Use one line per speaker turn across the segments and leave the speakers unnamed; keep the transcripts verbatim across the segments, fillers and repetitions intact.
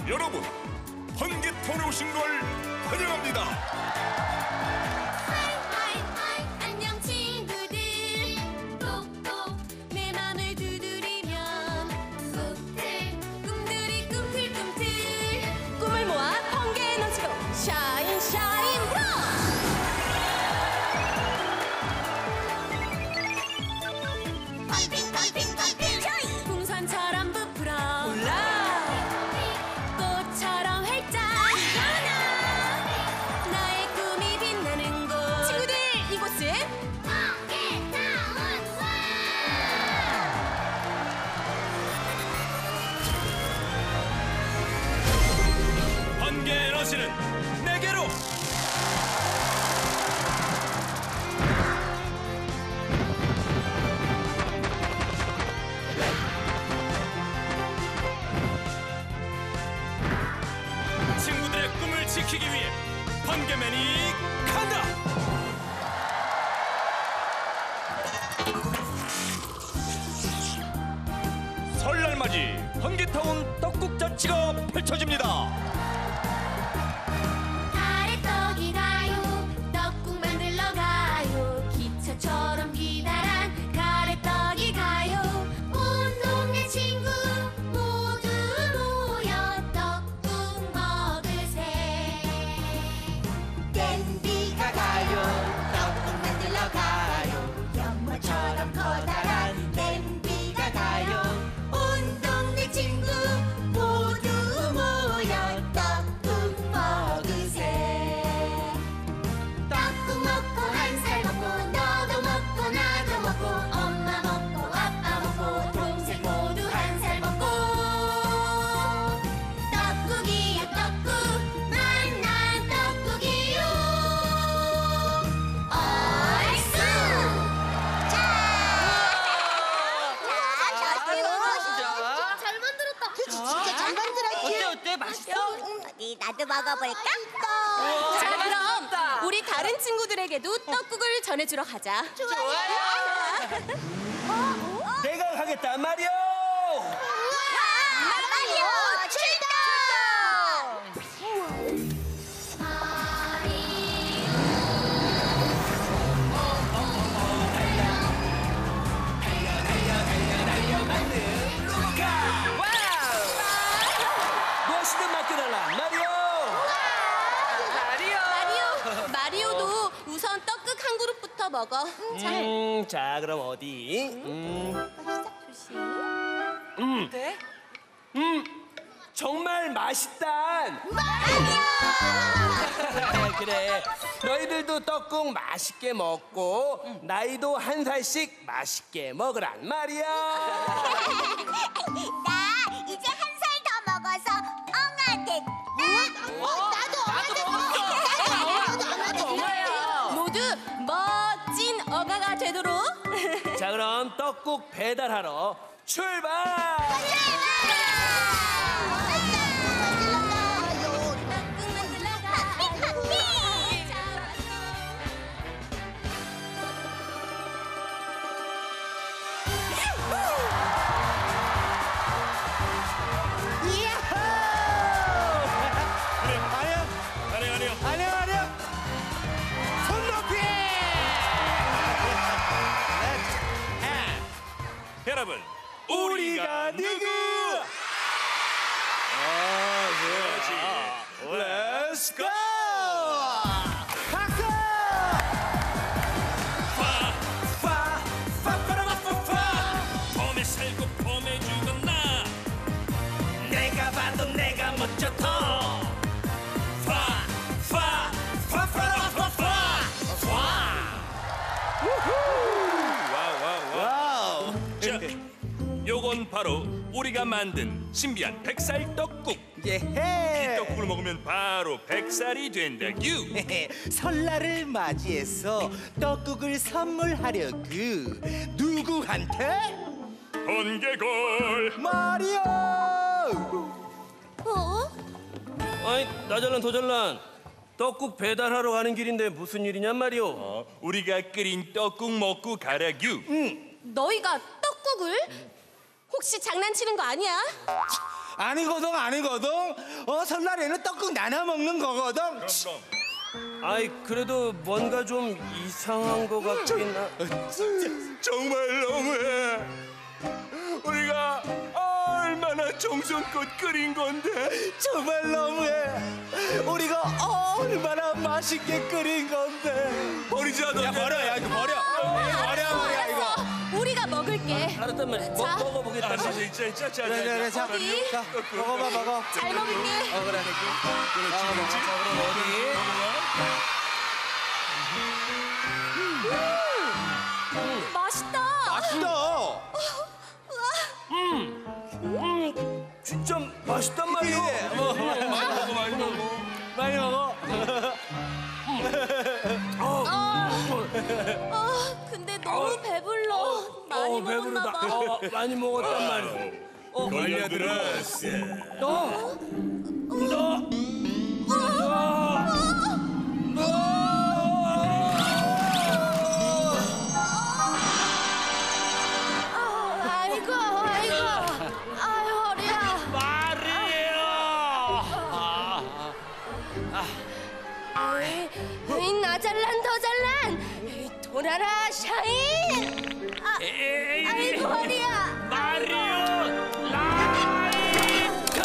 여러분, 번개타운에 오신 걸 환영합니다.
안녕 친구들. 똑똑 내 맘을 두드리면 꿈틀 꿈들이 꿈틀꿈틀 꿈을 모아 번개 에너지로 샤인 샤인 브로. 펌핑 펌핑 펌핑 샤인. 풍선처럼 부풀어 올라 꽃처럼 활짝 피어나 나의 꿈이 빛나는 곳. 친구들, 이곳은 번개타운.
번개 에너지는 내게로. 친구들의 꿈을 지키기 위해 번개맨이 간다. 설날 맞이 번개타운 떡국 잔치가 펼쳐집니다.
가래떡이 가요. 떡국 만들러 가요. 기차처럼 기다란 가래떡이 가요. 온 동네 친구 모두 모여 떡국 먹으세.
댄디가 가요. 떡국 만들러 가요. 연못처럼 커다란 댄디가 가요. 온 동네 친구 모두 모여 떡국 먹으세. 떡국 먹고 한 살 먹고 너도 먹고 나도 먹고 엄마 먹고 아빠 먹고 동생 모두 한 살 먹고 떡국이요 떡국 만난 떡국이요. 얼쑤. 잘 만들었다. 그치, 진짜 잘 만들었지.
어때 어때 맛있어?
어디 나도 먹어볼까?
자, 그럼 우리 다른 친구들에게도 떡국을 전해주러 가자.
좋아요. 내가 가겠다 마리오.
마리오 출동!
무엇이든 맡겨달라 마리오. 마리오.
마리오, 마리오도 우선 떡국 한 그릇부터 먹어.
음, 자 그럼 어디? 음,
조심.
음,
네?
음, 정말 맛있단. 그래, 너희들도 떡국 맛있게 먹고 나이도 한 살씩 맛있게 먹으란 말이야.
나 이제 한 살 더 먹어서 엉아 됐다. 어, 나도 엉아 됐다. 나도 엉아 됐다.
모두 멋진 어가가 되도록.
자 그럼 떡국 배달하러 출발.
떡국 만들러 가.
아니야, 아니야, 아니야.
아니야 아니야. 손 높이.
여러분, 우리가 누구? 아, 그렇지. Let's go.
박수.
파, 파, 파파라파파파. 봄에 살고 봄에 죽은 나. 내가 봐도 내가 멋져 더. 파, 파, 파파라파파. 와. 와우, 와우, 와우. 자, 요건 바로 우리가 만든 신비한 백살 떡국. 이
예헤.
떡국을 먹으면 바로 백살이 된다규.
설날을 맞이해서 떡국을 선물하려고 누구한테?
번개골.
마리오.
어?
아이 나잘난 도잘난 떡국 배달하러 가는 길인데 무슨 일이냔 말이오.
어, 우리가 끓인 떡국 먹고 가라규.
너희가 떡국을? 혹시 장난치는 거 아니야?
아니거든 아니거든. 어 설날에는 떡국 나눠 먹는 거거든.
아이 그래도 뭔가 좀 이상한 거 같긴 하.
정말 너무해. 우리가 얼마나 정성껏 끓인 건데.
정말 너무해. 우리가 얼마나 맛있게 끓인 건데.
버리자 너.
야 버려 야 이거 버려. 버려 버려 이거.
우리가 먹을게.
알았단 말이야.
자.
먹, 먹어보겠다.
아, 진짜 진짜 진짜 진짜.
그래 그래 자,
어디?
자 먹어봐 먹어.
잘 먹을게.
어 그래.
그렇지 그렇지.
맛있다.
맛있어.
진짜 맛있단 말이야.
예. 뭐,
많이 먹어 많이 먹어.
많이 먹어.
아, 근데 너무 배불러. 많이
어,
먹었나
배부르다.
봐.
어, 많이 먹었단 말이야. 어,
걸려들었어.
너, 너,
아이고, 아이고. 아유, 허리야.
말이에요.
에이, 에이, 나 잘난 더 잘난. 에이, 돌아라 샤인. 아, 아이고 허리야.
마리오 라이트.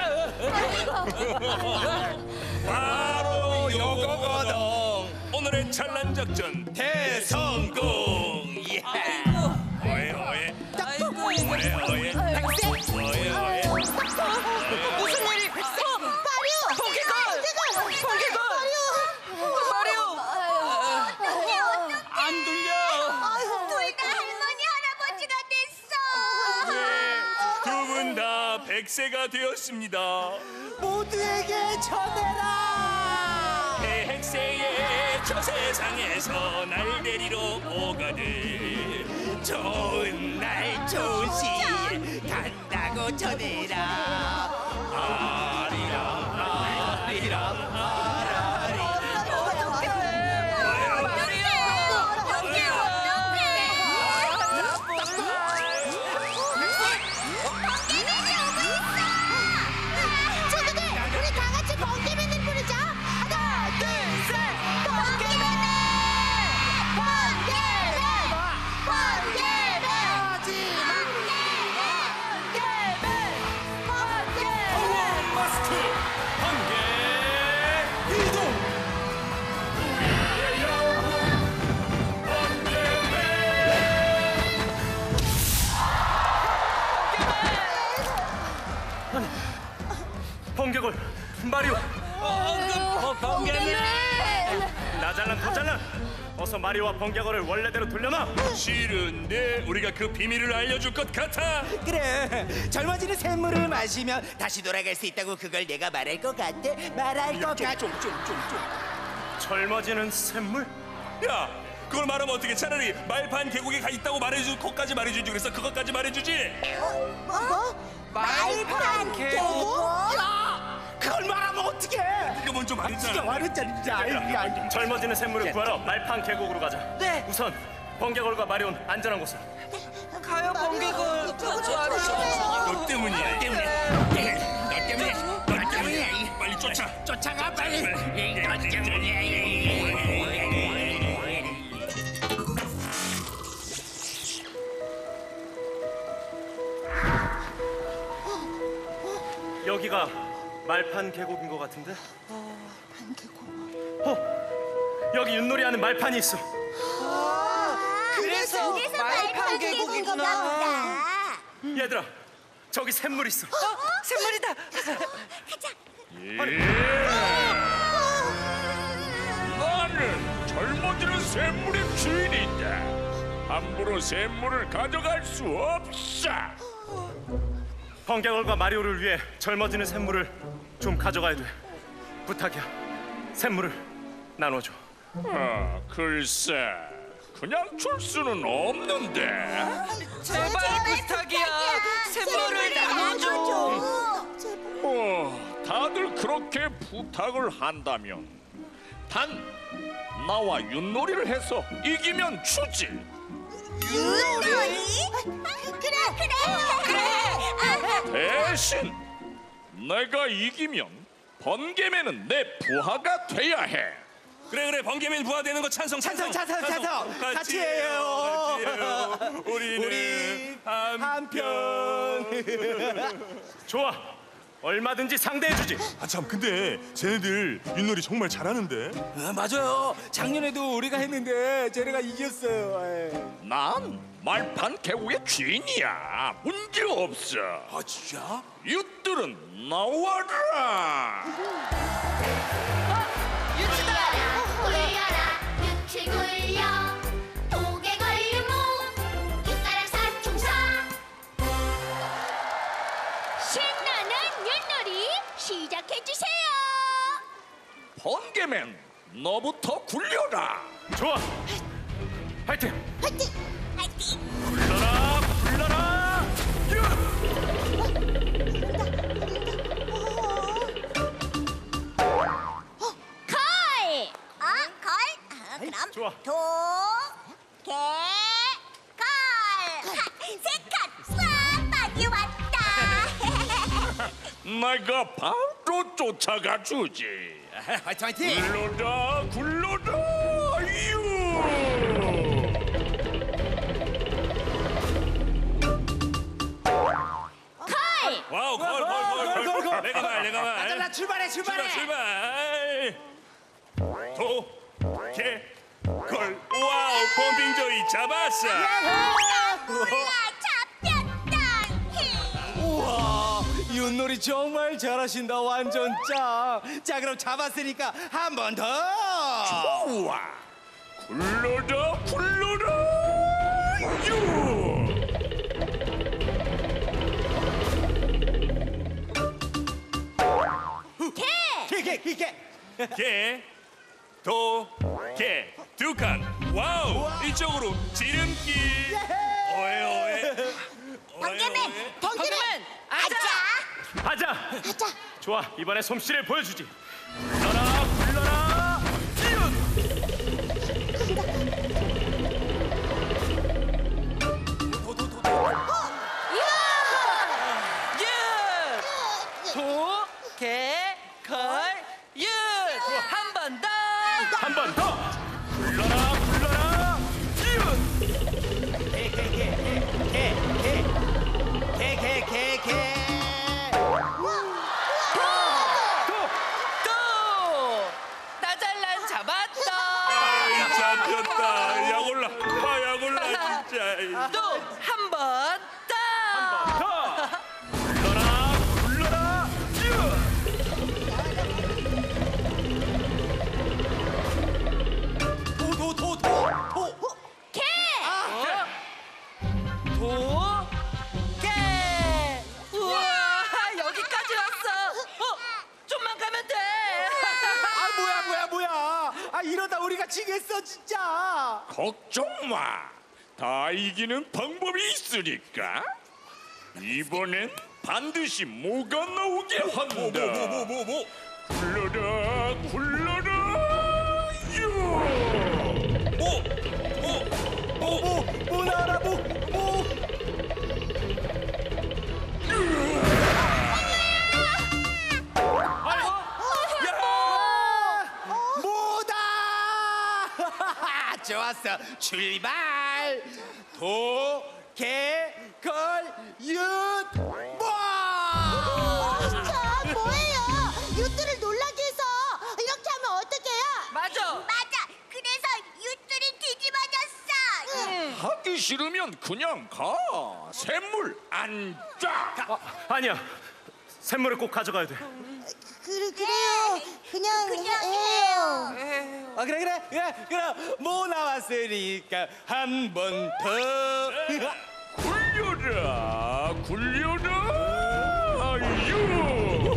바로 요거거든. 오늘의 찬란 작전 대성공. 예. 오예 오예. 오예 오예. 오예 오예.
무슨 일이? 어, 마리오. 포켓몬. 포켓몬. 마리오. 마리오.
안 들려.
둘 다 할머니 할아버지가 됐어.
두 분 다 백 세가 되었습니다.
모두에게 전해라.
백세의 저 세상에서 날 데리러 오거든.
좋은 날 좋은 시에 간다고 전해라. 아리랑 아리랑
친구들, 우리 다 같이 번개맨을 부르자. 하나, 둘, 셋. 번개맨! 번개맨! 번개맨! 번개맨! 번개맨!
마스터 번개 이동.
번개골 마리오
어, 번개맨.
나잘난 더잘난 어서 마리오와 번개골을 원래대로 돌려놔.
싫은데 우리가 그 비밀을 알려줄 것 같아.
그래 젊어지는 샘물을 마시면 다시 돌아갈 수 있다고 그걸 내가 말할 것 같아. 말할 것 같아.
젊어지는 샘물?
야, 그걸 말하면 어떻게? 차라리 말판 계곡에 가 있다고 말해줄 것까지 말해주지 그랬어. 그것까지 말해주지.
뭐? 말판 계곡?
그걸 말하면 어떡해.
이거 먼저 말했잖아.
말했잖아 진짜. 아이, 아이.
젊어지는 샘물을 구하러 말판 계곡으로 가자.
네.
우선 번개골과 마리오는 안전한 곳으로.
가요 번개골.
너 때문이야. 때문에. 너 때문에. 너 때문에. 빨리 쫓아.
쫓아가 빨리.
너 때문에.
여기가 말판 계곡인 것 같은데? 말판 계곡. 어, 여기 윷놀이 하는 말판이 있어.
그래서 말판 계곡이구나 보다.
얘들아, 저기 샘물 있어.
샘물이다.
나는 젊어지는 샘물의 주인이다. 함부로 샘물을 가져갈 수 없어.
번개골과 마리오를 위해 젊어지는 샘물을 좀 가져가야 돼. 부탁이야. 샘물을 나눠줘.
아, 글쎄, 그냥 줄 수는 없는데.
제발 부탁이야. 샘물을 나눠줘.
어, 다들 그렇게 부탁을 한다면 단 나와 윷놀이를 해서 이기면 주지.
윷놀이? 그래 그래 그래.
대신 내가 이기면 번개맨은 내 부하가 돼야 해.
그래 그래 번개맨 부하 되는 거 찬성 찬성
찬성, 찬성, 찬성. 같이 해요.
같이 해요. 우리는
우리
한편.
좋아. 얼마든지 상대해주지.
아 참 근데 쟤네들 윷놀이 정말 잘하는데.
아, 맞아요. 작년에도 우리가 했는데 쟤네가 이겼어요. 에이.
난 말판 개구의 주인이야. 문제 없어.
아 진짜?
윷들은 나와라.
굴려라 유치 굴려 독에 걸린 목 육가락 사총사
신나는 윷놀이 시작해주세요.
번개맨, 너부터 굴려라.
좋아. 화이팅.
화이팅 화이팅
굴러라, 굴러라.
콜!
어? 걸? 아, 그럼
좋아.
도, 개, 걸 세칸 쏴 많이 왔다
내가 바로 쫓아가 주지.
화이팅 화이팅.
굴러라, 굴러라. 유.
콜!
와우 걸걸걸걸 내가 말 내가 말.
나 출발해 출발해.
출발 출발. 도개걸 와우 펌핑조이 잡았어.
우와 잡혔다
우와 윷놀이 정말 잘하신다. 완전 짱. 자 그럼 잡았으니까 한 번 더.
우와. 굴러라, 굴러라. 유.
개개개
개, 도, 개, 두 칸. 와우, 이쪽으로 지름길. 오에 오에.
번개맨 번개맨 아자
하자.
아자
좋아. 이번에 솜씨를 보여주지. 굴러라, 굴러라. 윷.
도, 개, 걸, 윷. 한 번 더.
한 번 더. 굴러라, 굴러라. 윷.
개개개개.
또. 나잘난 잡았다.
아이 잡혔다. 약올라. 아 약올라 진짜.
또 한 번 더.
더. 굴러라, 굴러라. 윷.
도도도도.
개!
도, 개. 우와, 여기까지 왔어. 어, 좀만 가면 돼.
아 뭐야 뭐야 뭐야. 아 이러다 우리가 지겠어 진짜.
걱정 마. 다 이기는 방법이 있으니까. 이번엔 반드시 뭐가 나오게 한다.
뭐뭐뭐 뭐 뭐.
굴러라, 굴러라. 유.
뭐? 뭐? 뭐?
뭐, 뭐 나라 뭐, 뭐. 뭐다. 좋았어. 출발. 도, 개, 걸, 윷, 뭐.
진짜 뭐예요 유들을 놀라게 해서 이렇게 하면 어떡해요
맞아.
맞아 그래서 유들이 뒤집어졌어
하기 싫으면 그냥 가. 샘물 앉아.
아, 아니야. 샘물을 꼭 가져가야 돼.
그래, 그래요 그냥, 그냥 해요
아 그래 그래 그래 그래 뭐 나왔으니까 한 번 더.
굴려라, 굴려라. 유.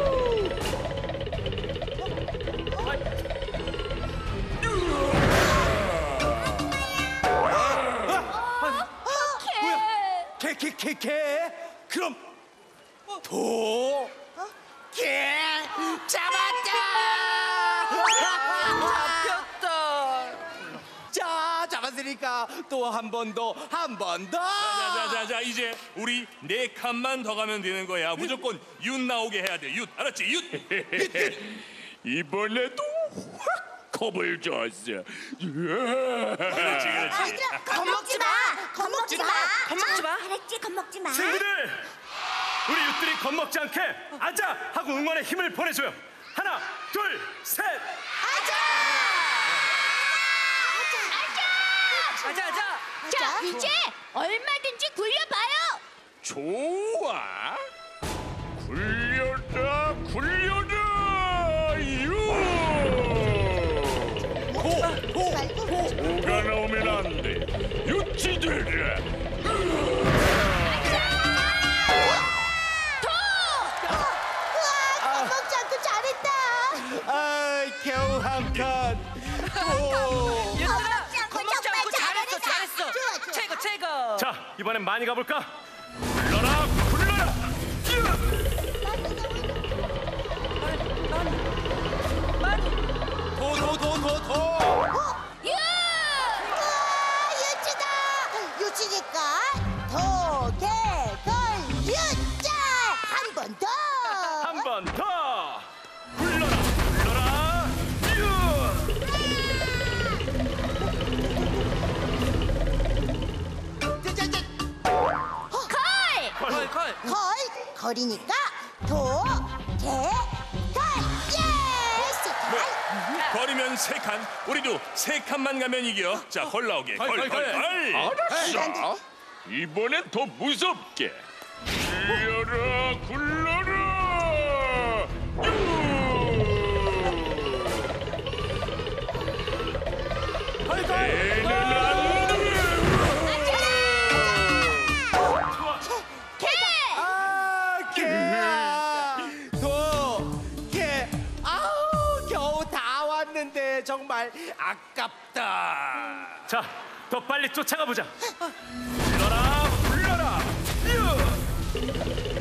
개개개개. 그럼 도, 개 잡았다.
잡혔다.
자 잡았으니까 또 한 번 더, 한 번 더.
자자자자 이제 우리 네 칸만 더 가면 되는 거야. 무조건 윷 나오게 해야 돼. 윷 알았지? 윷.
이번에도 확 겁을 줬어.
그렇지 그렇지.
얘들아, 겁먹지 마. 겁먹지 마.
겁먹지 마.
알았지? 겁먹지 마.
친구들, 우리 윷들이 겁먹지 않게 아자 하고 응원의 힘을 보내줘요. 하나, 둘, 셋.
아자 아자.
자, 이제 얼마든지 굴려봐요.
좋아. 굴려라 굴려라. 유.
말고.
뭐가 나오면 안 돼. 유치들아.
우와, 겁먹지 않고 잘했다.
아, 겨우 한 칸. 오.
얘들아
겁먹지 않고
겁먹지
정말
않고 잘했어
잘했어.
잘했어.
좋아, 좋아.
최고 최고.
자, 이번엔 많이 가볼까? 굴러라 굴러라.
더, 더, 더, 더, 더.
유! 우와, 유치다. 유치니까 도, 개, 걸, 유자. 한 번 더.
한 번 더. 굴러라 굴러라. 유.
걸.
걸 걸.
걸. 걸이니까 도, 개, 걸. 예스. 걸.
거리면 세 칸. 우리도 세 칸만 가면 이겨. 자, 걸 나오게. 걸, 걸, 걸.
알았어. 이번엔 더 무섭게. 굴려라 굴러라. 애는 안 돼.
아, 개야. 도, 개. 아우, 겨우 다 왔는데 정말 아깝다.
자, 더 빨리 쫓아가 보자. 굴러라 굴러라. 유.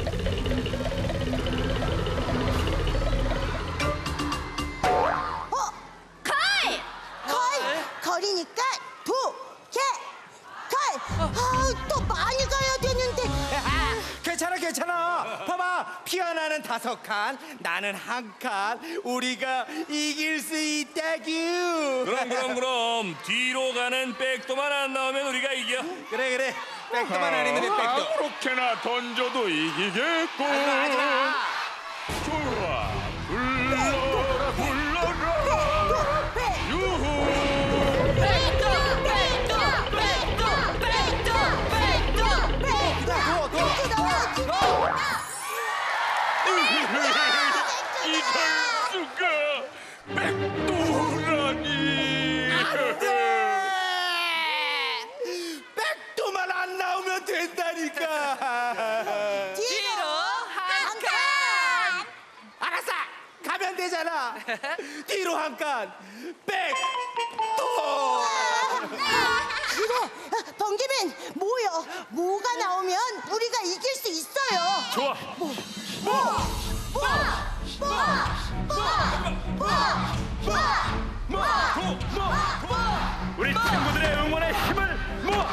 걸! 걸! 걸이니까 두, 개, 걸! 아우, 또 많이 가야 되는데.
괜찮아, 괜찮아. 봐봐, 피아나는 다섯 칸, 나는 한 칸. 우리가 이길 수 있다규.
그럼 그럼 그럼 뒤로 가는 백도만 안 나오면 우리가 이겨.
그래, 그래. 백도만 아니면 백도.
아무렇게나 던져도 이기겠고. 좋아. 굴러라 굴러라. 유후.
백도, 백도, 백도, 백도, 백도, 백도.
도, 도.
이럴 수가. 백도라니.
백도만 안 나오면 된다니까.
뒤로 한 칸.
알았어, 가면 되잖아. 뒤로 한 칸. 백도.
그래, 번개맨 뭐요? 뭐가 나오면 우리가 이길 수 있어요.
좋아.
뭐, 뭐, 뭐, 뭐, 뭐, 뭐, 뭐.
우리 친구들의 응원의 힘을 모아.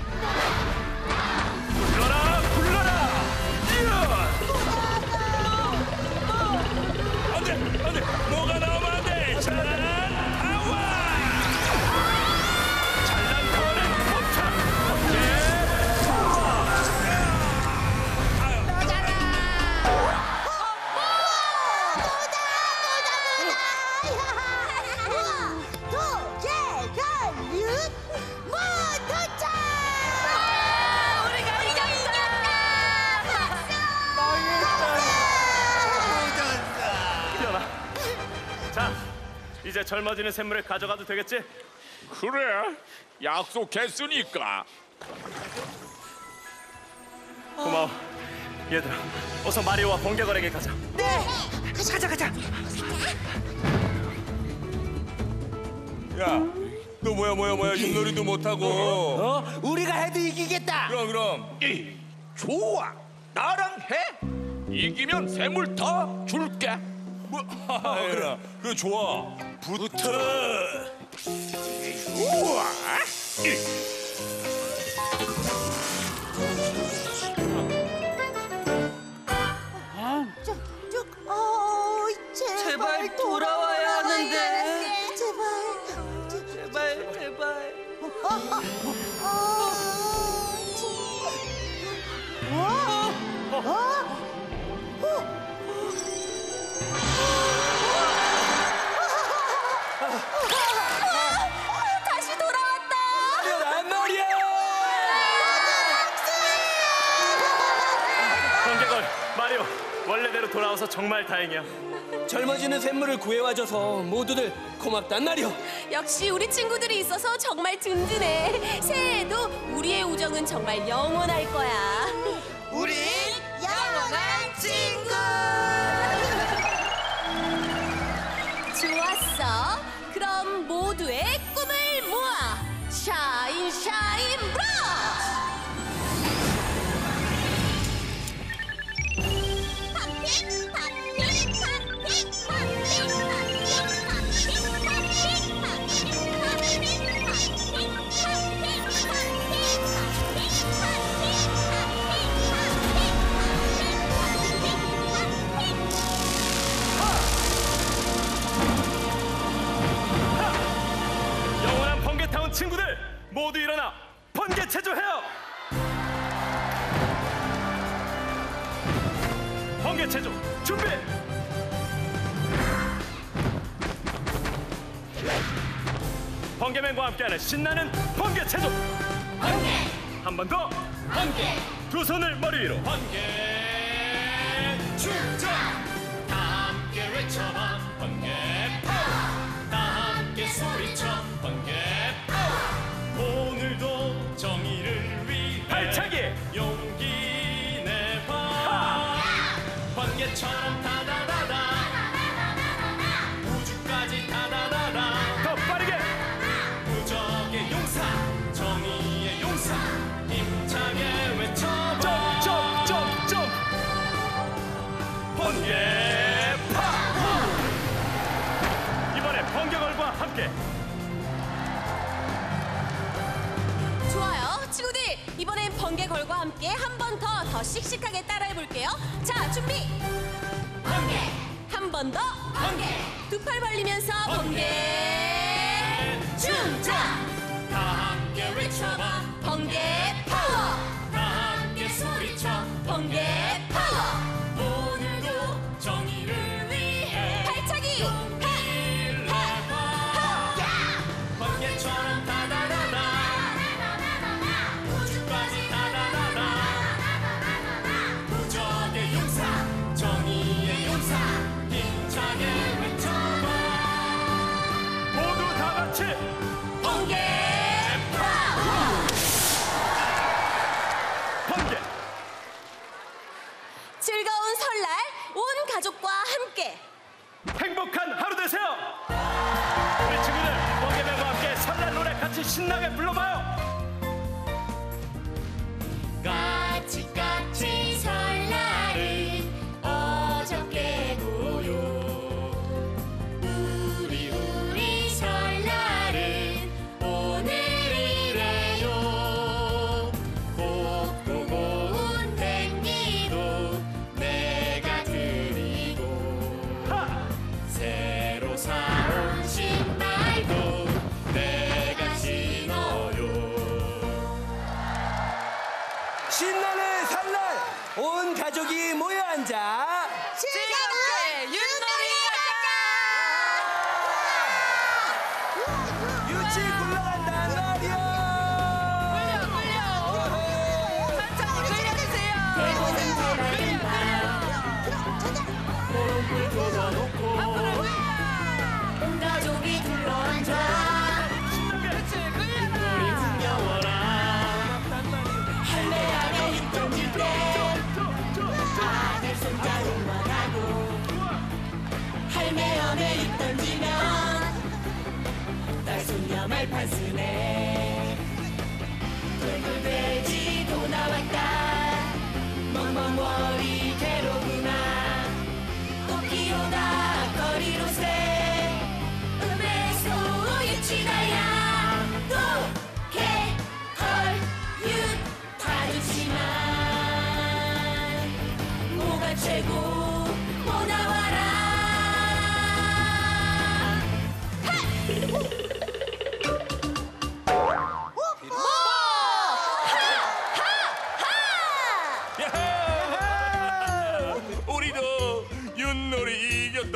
굴러라 굴러라.
안 돼, 안 돼. 뭐가 나오면 안 돼. 잘난 아와.
잘난 거는 멈춰.
우리가 이겼다.
피아나. 자, 이제 젊어지는 샘물을 가져가도 되겠지?
그래. 약속했으니까.
고마워. 얘들아, 어서 마리오와 번개걸에게 가자.
네.
가자 가자.
야, 너 뭐야 뭐야 뭐야 윷놀이도 못하고.
어? 우리가 해도 이기겠다.
그럼 그럼.
이, 좋아. 나랑 해. 이기면 샘물 더 줄게.
뭐? 그래. 그 좋아. 붙어.
우와. 이,
원래대로 돌아와서 정말 다행이야.
젊어지는 샘물을 구해와줘서 모두들 고맙단 말이오.
역시 우리 친구들이 있어서 정말 든든해. 새해에도 우리의 우정은 정말 영원할 거야.
우리
영원한 친구.
좋았어. 그럼 모두의 꿈을 모아 샤인 샤인 브러쉬.
팝핑 팝핑 팝핑 팝핑 팝핑 팝핑
영원한 번개타운 친구들 모두 일어나 번개 체조해요. 번개 체조 준비. 번개맨과 함께하는 신나는 번개 체조. 번개. 한 번 더. 번개. 두 손을 머리 위로. 번개 축제. 다 함께 외쳐봐. 번개 파워. 다 함께 소리쳐. 번개 파워. 오늘도 정의를 위해 발차기. 용기 내봐. 번개처럼 다다다다. 우주까지 다다다다. 더 빠르게. 무적의 용사. 정의의 용사. 힘차게 외쳐봐. 점점점점. 번개 파워. 이번에 번개걸과 함께.
좋아요. 친구들, 이번엔 번개걸과 함께 한 번 더 더 씩씩하게 따라해볼게요. 자, 준비. 번개. 한 번 더. 번개. 두 팔 벌리면서 번개. 춤자.
다 함께 외쳐봐.
번개 파워.
다 함께 소리쳐.
번개 파워.
오늘도 정의를 위해
발차기.
번개처럼 다다다다. 우주까지 다다다다. 무적의 용사. 정의의 용사. 힘차게 외쳐봐. 모두 다 같이
번개 파워.
번개.
즐거운 설날 온 가족과 함께.
행복한 하루 되세요. 우리 친구들 번개맨과 함께 설날 노래 같이 신나게 불러봐요. 까치까치 설날은 어저께고요. 우리 우리 설날은 오늘이래요. 곱고 고운 댕기도 내가 드리고 새로 사온 신발도 내가 신어요.
신나는 설날 온 가족이 모여 앉아
즐겁게 윷놀이
유치 굴러간단 말이야.
천천히 굴려주세요.
온 가족이 둘러앉아.
그렇지, 굴려라.
할매하며 입 던질 때 아들 손자 응원하고. 할매하며 입 던지면 딸 손녀 말판 쓰네. 돌돌돼지도 나왔다. 멍멍머리 괴로구나. 꽃기오다 거리로 새. 음에서 유치다야. 또 개, 헐, 윷 다 좋지만 뭐가 최고 뭐 나와라.
야하! 우리도 윷놀이 이겼다.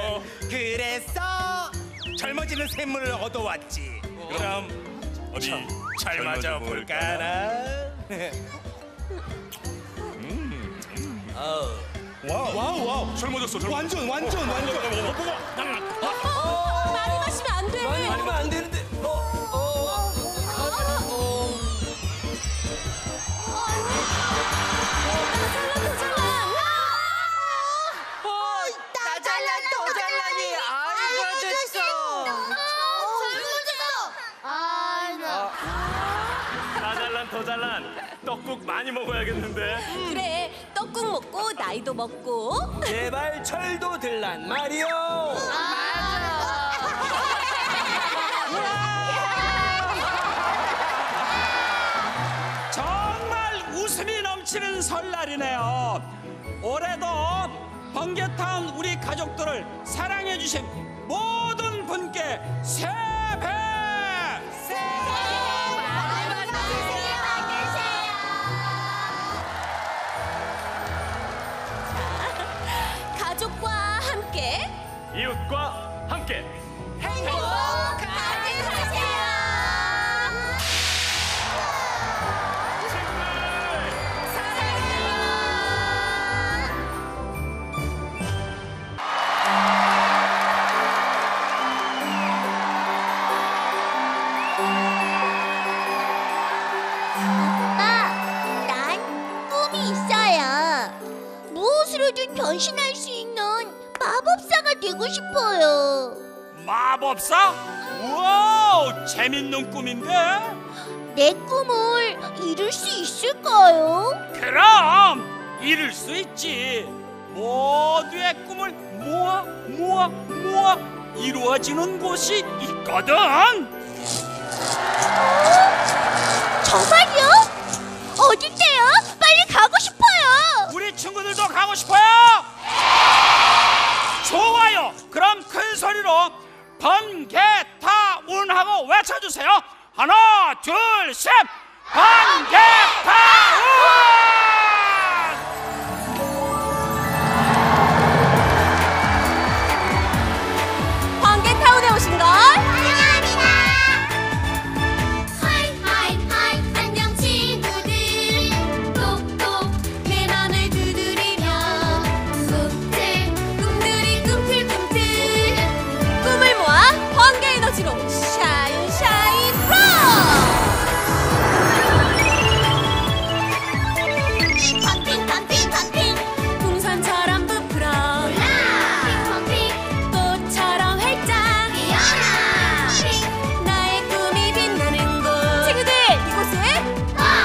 그래서 젊어지는 샘물을 얻어왔지. 그럼
어디
잘 맞아 볼까나?
와우 와우 와우 젊어졌어 젊어.
완전 완전 완전.
어, 많이 마시면 안 돼.
많이 먹으면 안 되는데. 어, 어, 어, 어.
나 잘난 더 잘나니. 아이고 됐어.
나 잘난 더 잘난 떡국 많이 먹어야겠는데.
그래, 떡국 먹고 나이도 먹고.
제발 철도 들란 말이요.
정말 웃음이 넘치는 설날이네요. 올해도 번개타운 우리 가족들을 사랑해주신 모든 분께 새해 복
가족과 함께
이웃과 함께
행복하게 사세요. 아빠, 난 꿈이 있어요. 무엇으로든 변신할 수 있는 마법사가 되고 싶어요.
마법사? 우와, 재밌는 꿈인데?
내 꿈을 이룰 수 있을까요?
그럼 이룰 수 있지. 모두의 꿈을 모아 모아 모아 이루어지는 곳이 있거든.
정말요? 어딘데요? 빨리 가고 싶어요.
우리 친구들도 가고 싶어요? 좋아요. 그럼 큰 소리로 번개타운 하고 외쳐주세요. 하나, 둘, 셋. 번개타운!
번개타운에 오신 걸
환영합니다. 하이 하이 하이 안녕 친구들. 똑똑 내 맘을 두드리며 꿈들 꿈들이 꿈틀꿈틀.
꿈을 모아 번개 에너지로 샤인 샤인 로!
펌핑 펌핑 펌핑
풍선처럼 부풀어
펌핑
꽃처럼 활짝
피어나
나의 꿈이 빛나는 곳. 친구들, 이곳은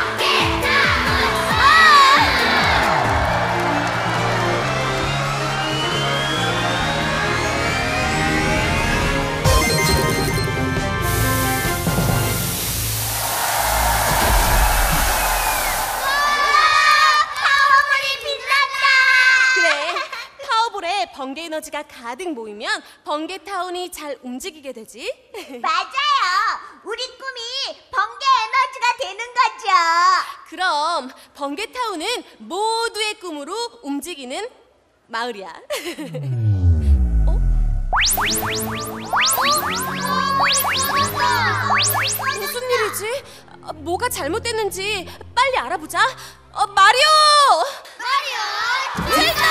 파워볼이 빛났다.
그래. 파워볼에 번개 에너지가 가득 모이면 번개타운이 잘 움직이게 되지.
맞아요. 우리 꿈이 번개 에너지가 되는 거죠.
그럼 번개타운은 모두의 꿈으로 움직이는 마을이야. 어? 무슨 일이지? 어, 뭐가 잘못됐는지 빨리 알아보자. 어, 마리오!
마리오
제자!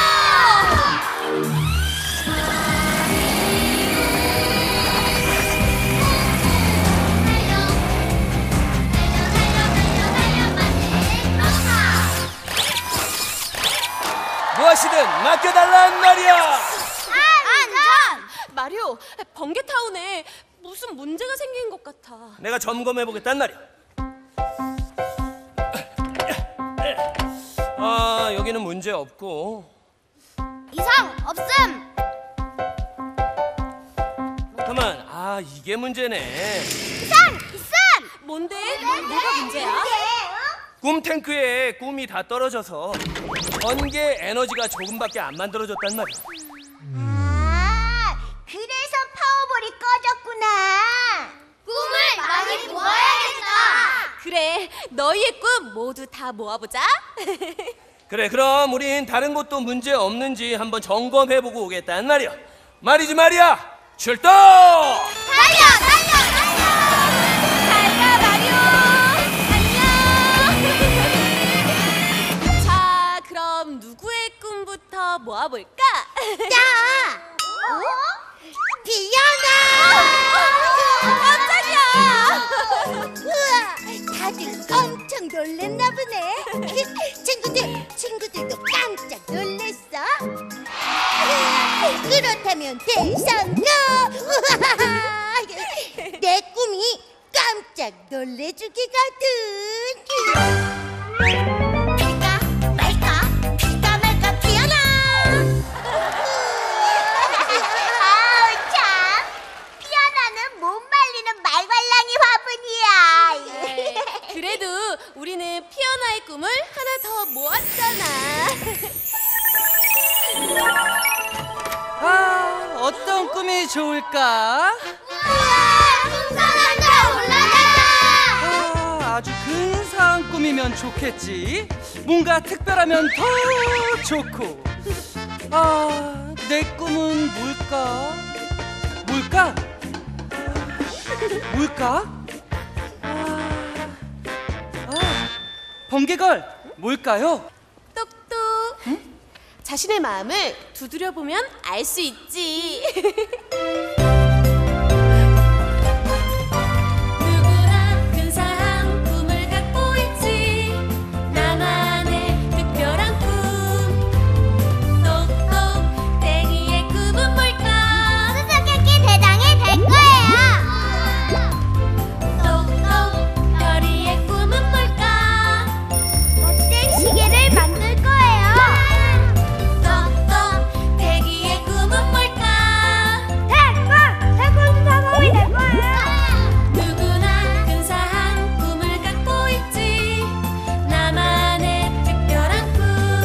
무엇이든 맡겨달란 말이야.
안전.
마리오, 번개타운에 무슨 문제가 생긴 것 같아.
내가 점검해 보겠단 말이야. 아, 여기는 문제 없고.
이상 없음.
가만. 아, 이게 문제네.
이상 있음.
뭔데? 뭐가 문제야?
꿈 탱크에 꿈이 다 떨어져서 번개 에너지가 조금밖에 안 만들어졌단 말이야.
아, 그래서 파워볼이 꺼졌구나. 꿈을 많이 모아야겠다.
그래, 너희의 꿈 모두 다 모아보자.
그래, 그럼 우린 다른 곳도 문제 없는지 한번 점검해보고 오겠단 말이야. 말이지 말이야. 출동!
달려, 달려, 달려.
잘가 마리오. 안녕. 자, 그럼 누구의 꿈부터 배워볼까?
자, 어? 피아노!
깜짝이야!
우와, 다들 깜짝 놀랐나 보네. 친구들, 친구들도 깜짝 놀랐어? 그렇다면 대성공! 내 꿈이 깜짝 놀래주기거든. 필까 말까 필까 말까 피어나. 아우 참, 피어나는 못 말리는 말괄량이 화분이야.
그래도 우리는 피어나의 꿈을 하나 더 모았잖아.
아, 어떤 꿈이 좋을까?
풍선한다 올라가.
아, 아주 근사한 꿈이면 좋겠지. 뭔가 특별하면 더 좋고. 아, 내 꿈은 뭘까? 뭘까? 뭘까? 아, 아, 번개걸 뭘까요?
똑똑. 자신의 마음을 두드려 보면 알 수 있지. 누구나 근사한 꿈을 갖고 있지. 나만의 특별한 꿈. 똑똑 땡이의 꿈은 뭘까?
수수께끼 대장이 될 거예요.
똑똑 별이의 꿈은 뭘까?
멋진 시계를 만들 거예요.
똑똑 대기의 꿈은 뭘까?
태권! 태권 사범이 될 거예요.
누구나 근사한 꿈을 갖고 있지. 나만의 특별한 꿈.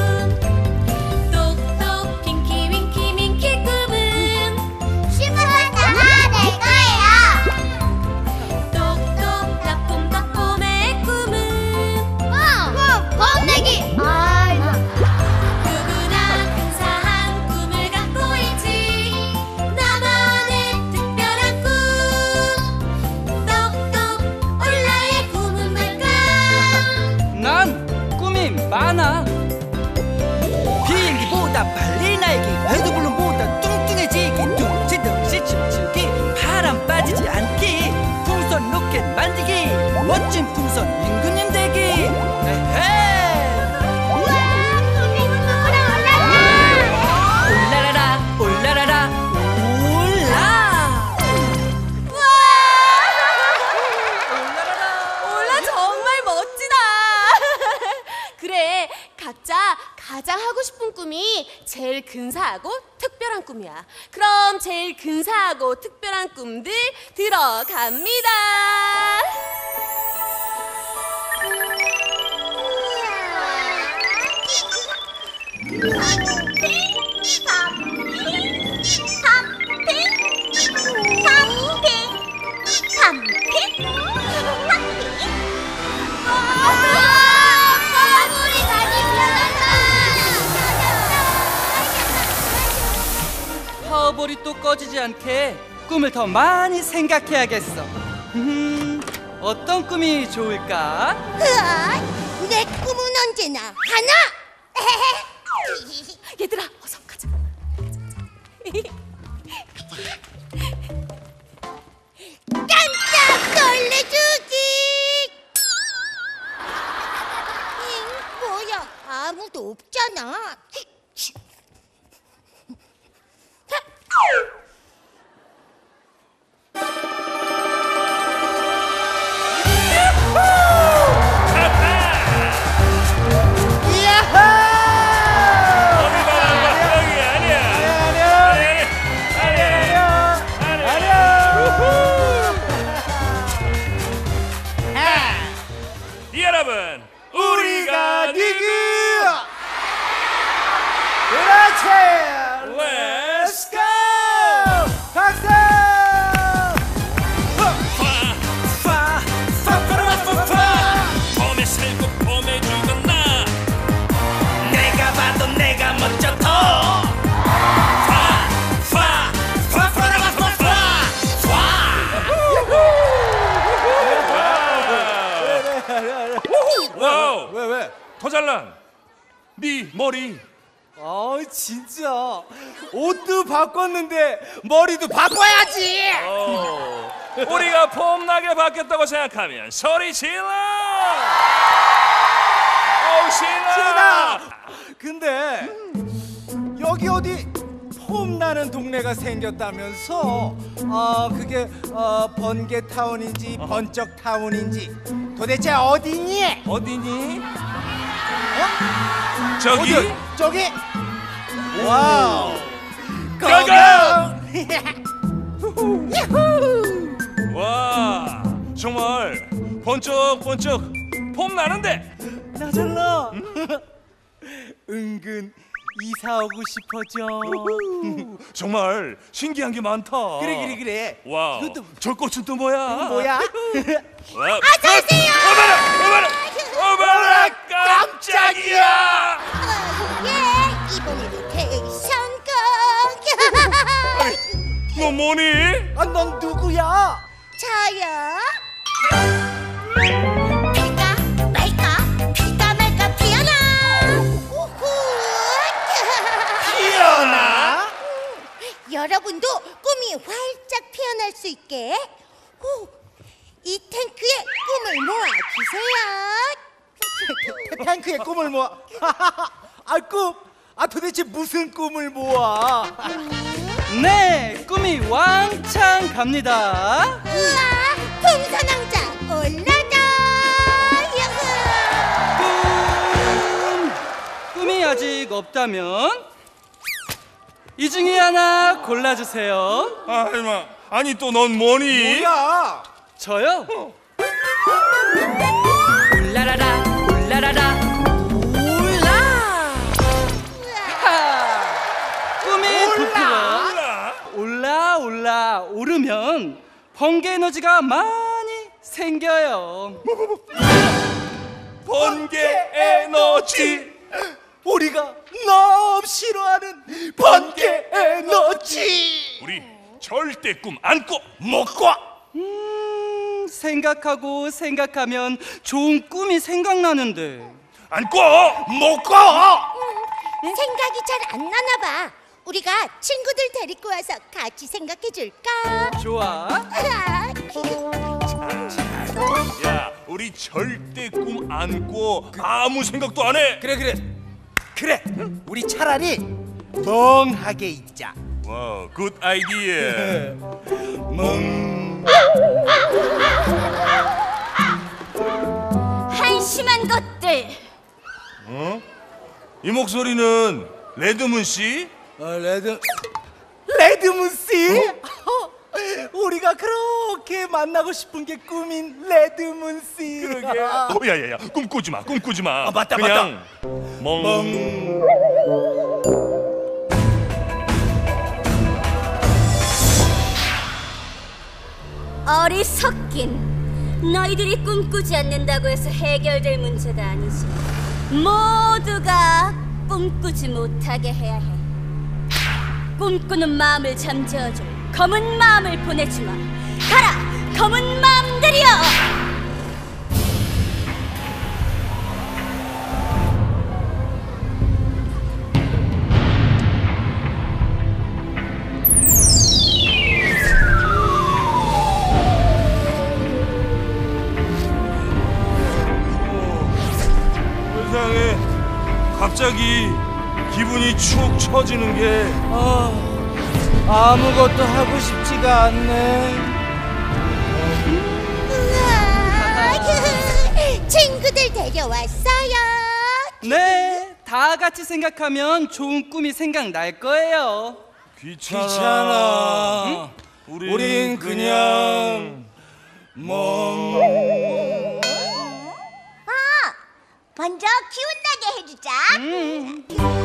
똑똑 핑키 윙키 민키 꿈은
슈퍼스타가 될 거예요.
똑똑 나쁨 덕분의 꿈은
어, 번데기. 아,
누구나 근사한 꿈을 갖고 있지. 나만의 특별한 꿈. 똑똑 올라의 꿈은 뭘까?
난 꿈이 많아. 비행기보다 빨리 날기, 헤드블룸보다 뚱뚱해지기, 둥지둥지 춤추기, 바람 빠지지 않기, 풍선 로켓 만들기, 멋진 풍선 임금님 되기. 에헤!
우와, 꿈이 꿈으로 올라가.
올라라라 올라라라 올라.
올라 정말 멋지다. 그래, 각자 가장 하고 싶은 꿈이 제일 근사하고 특별한 꿈이야. 그럼 제일 근사하고 특별한 꿈들 들어갑니다.
파워볼이 또 꺼지지 않게 꿈을 더 많이 생각해야겠어. 음, 어떤 꿈이 좋을까?
으아, 내 꿈은 언제나 하나.
얘들아, 어서 가자.
깜짝 놀래주기. 잉, 뭐야, 아무도 없잖아.
여러분, 우리가
니그! 그렇지!
Let's go!
박수!
봄에 살고 봄에 죽었나? 내가 봐도 내가 먼저 더. 와우!
왜, 왜?
더잘난 네 머리
아 진짜 옷도 바꿨는데 머리도 바꿔야지.
어, 우리가 폼나게 바뀌었다고 생각하면 소리 질러! 오, 신나!
근데 여기 어디 폼 나는 동네가 생겼다면서? 아 그게 어, 번개 타운인지 번쩍 타운인지 도대체 어디니?
어디니?
어?
저기?
어디? 저기? 와우!
가가! 와, 정말 번쩍번쩍 폼 나는데.
나잘라. 은근 이사 오고 싶어져.
정말 신기한 게 많다.
그래 그래 그래.
와,
이것도
저 꽃은 또 뭐야?
뭐야?
어서오세요.
어머나, 어머나, 어머나, 깜짝이야.
예, 이번에도 대성공.
너 뭐니?
아, 넌 누구야?
저요. 피가 말까, 피가 말까 피어나. 우후.
피어나?
여러분도 꿈이 활짝 피어날 수 있게 후, 이 탱크에 꿈을 모아주세요.
탱크에 꿈을 모아. 아 꿈? 아 도대체 무슨 꿈을 모아?
네, 꿈이 왕창 갑니다.
우와, 풍선왕자 올라다.
꿈, 꿈이 아직 없다면 이 중에 하나 골라주세요.
아, 이마. 아니 또 넌 뭐니?
뭐야?
저요? 울라라라 울라라라 울라. 하! 꿈이 부풀어 올라 올라 오르면 번개 에너지가 많이 생겨요.
번개 에너지.
우리가 너무 싫어하는 번개 에너지.
우리 절대 꿈 안 꿔.
못 꿔.
음, 생각하고 생각하면 좋은 꿈이 생각나는데
안 꿔.
못 꿔.
생각이 잘 안 나나 봐. 우리가 친구들 데리고 와서 같이 생각해 줄까?
좋아.
야, 우리 절대 꿈 안 꿔. 아무 생각도 안 해.
그래 그래 그래. 우리 차라리 멍하게 있자.
와, 굿 아이디어.
멍.
한심한 것들.
어? 이 목소리는 레드문 씨?
어, 레드 레드문 씨? 우리가 그렇게 만나고 싶은 게 꿈인 레드문 씨.
그러게. 어, 야야야, 꿈꾸지 마, 꿈꾸지 마.
아, 맞다,
그냥 멍.
멍.
어리석긴. 너희들이 꿈꾸지 않는다고 해서 해결될 문제가 아니지. 모두가 꿈꾸지 못하게 해야 해. 꿈꾸는 마음을 잠재워줄 검은 마음을 보내주마. 가라, 검은 마음들이여!
세상에 갑자기 기분이 축 처지는 게.
아, 아무것도 하고 싶지가 않네.
우와, 친구들 데려왔어요.
네, 다 같이 생각하면 좋은 꿈이 생각날 거예요.
귀찮아.
응?
우린,
우린 그냥 멍.
아, 먼저 기운 나게 해주자.
음.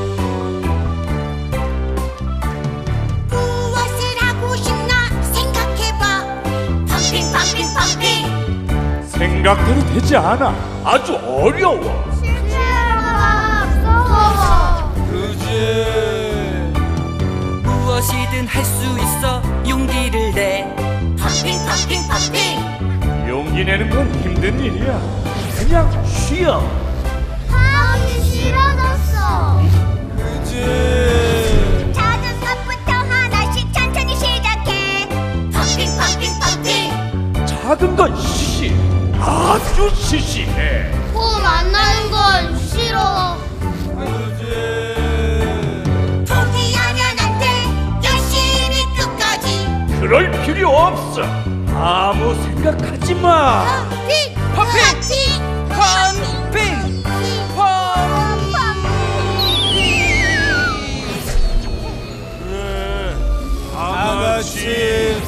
무엇을 하고 싶나 생각해봐. 펌핑 펌핑 펌핑.
생각대로 되지 않아. 아주 어려워.
실수가 무서워.
그지.
무엇이든 할 수 있어 용기를 내.
펌핑 펌핑 펌핑.
용기 내는 건 힘든 일이야. 그냥 쉬어.
하기 싫어졌어.
그지.
작은 것부터 하나씩 천천히 시작해. 펌핑 펌핑 펌핑.
작은 건 시시, 아주 시시해.
폼 안 나는 건 싫어. 포기하면 안 돼. 열심히 끝까지.
그럴 필요 없어. 아무 생각하지 마.
펌핑 펌핑
펌핑
아가씨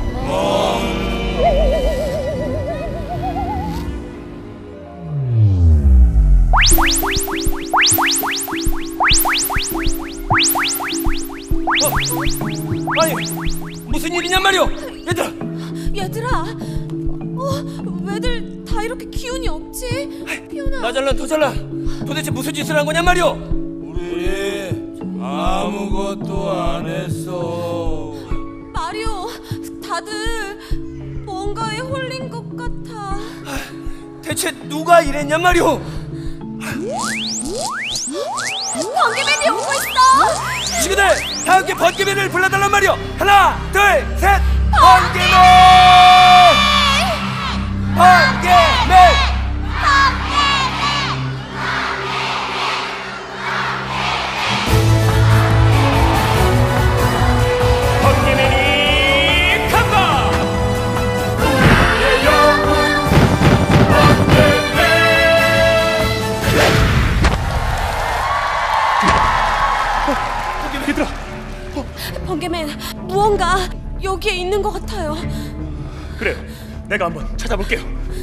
아니 무슨 일이냔 말이오. 얘들아
얘들아, 어, 왜들 다 이렇게 기운이 없지? 피오나.
나 잘난 더 잘나. 도대체 무슨 짓을 한 거냔 말이오.
우리 아무것도 안 했어.
마리오, 다들 뭔가에 홀린 것 같아.
대체 누가 이랬냔 말이오.
번개맨이 오고 있어.
친구들 다 함께 번개맨을 불러달란 말이오. 하나 둘 셋. 번개맨 번개맨.
번개맨이 간다. 우리의 영웅 번개맨.
얘들아,
번개맨, 무언가 여기에 있는 것 같아요.
그래, 내가 한번 찾아볼게요.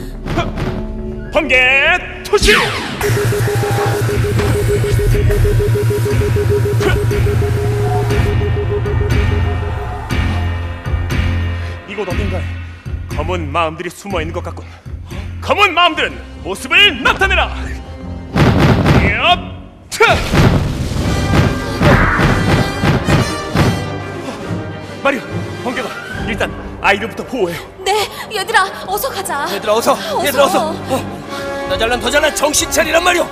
번개 투시. 이곳 어딘가에 검은 마음들이 숨어 있는 것 같군. 검은 마음들은 모습을 나타내라. 얍! 마리오, 번개가 일단 아이들부터 보호해요.
네, 얘들아, 어서 가자.
얘들아 어서. 얘들아 어서. 어. 나 잘난 더 잘난 정신 차리란 말이오.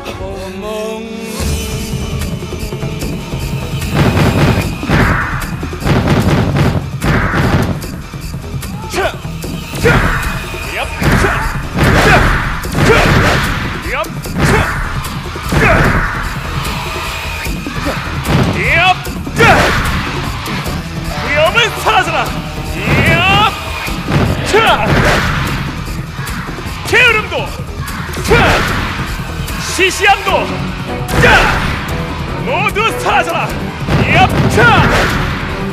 차! 차! 얍! 차! 차! 차! 얍! 차! 차! 얍! 차! 위험은 사라져라! 얍! 차! 게으름도! 차! 시시함도! 차! 모두 사라져라! 얍! 차!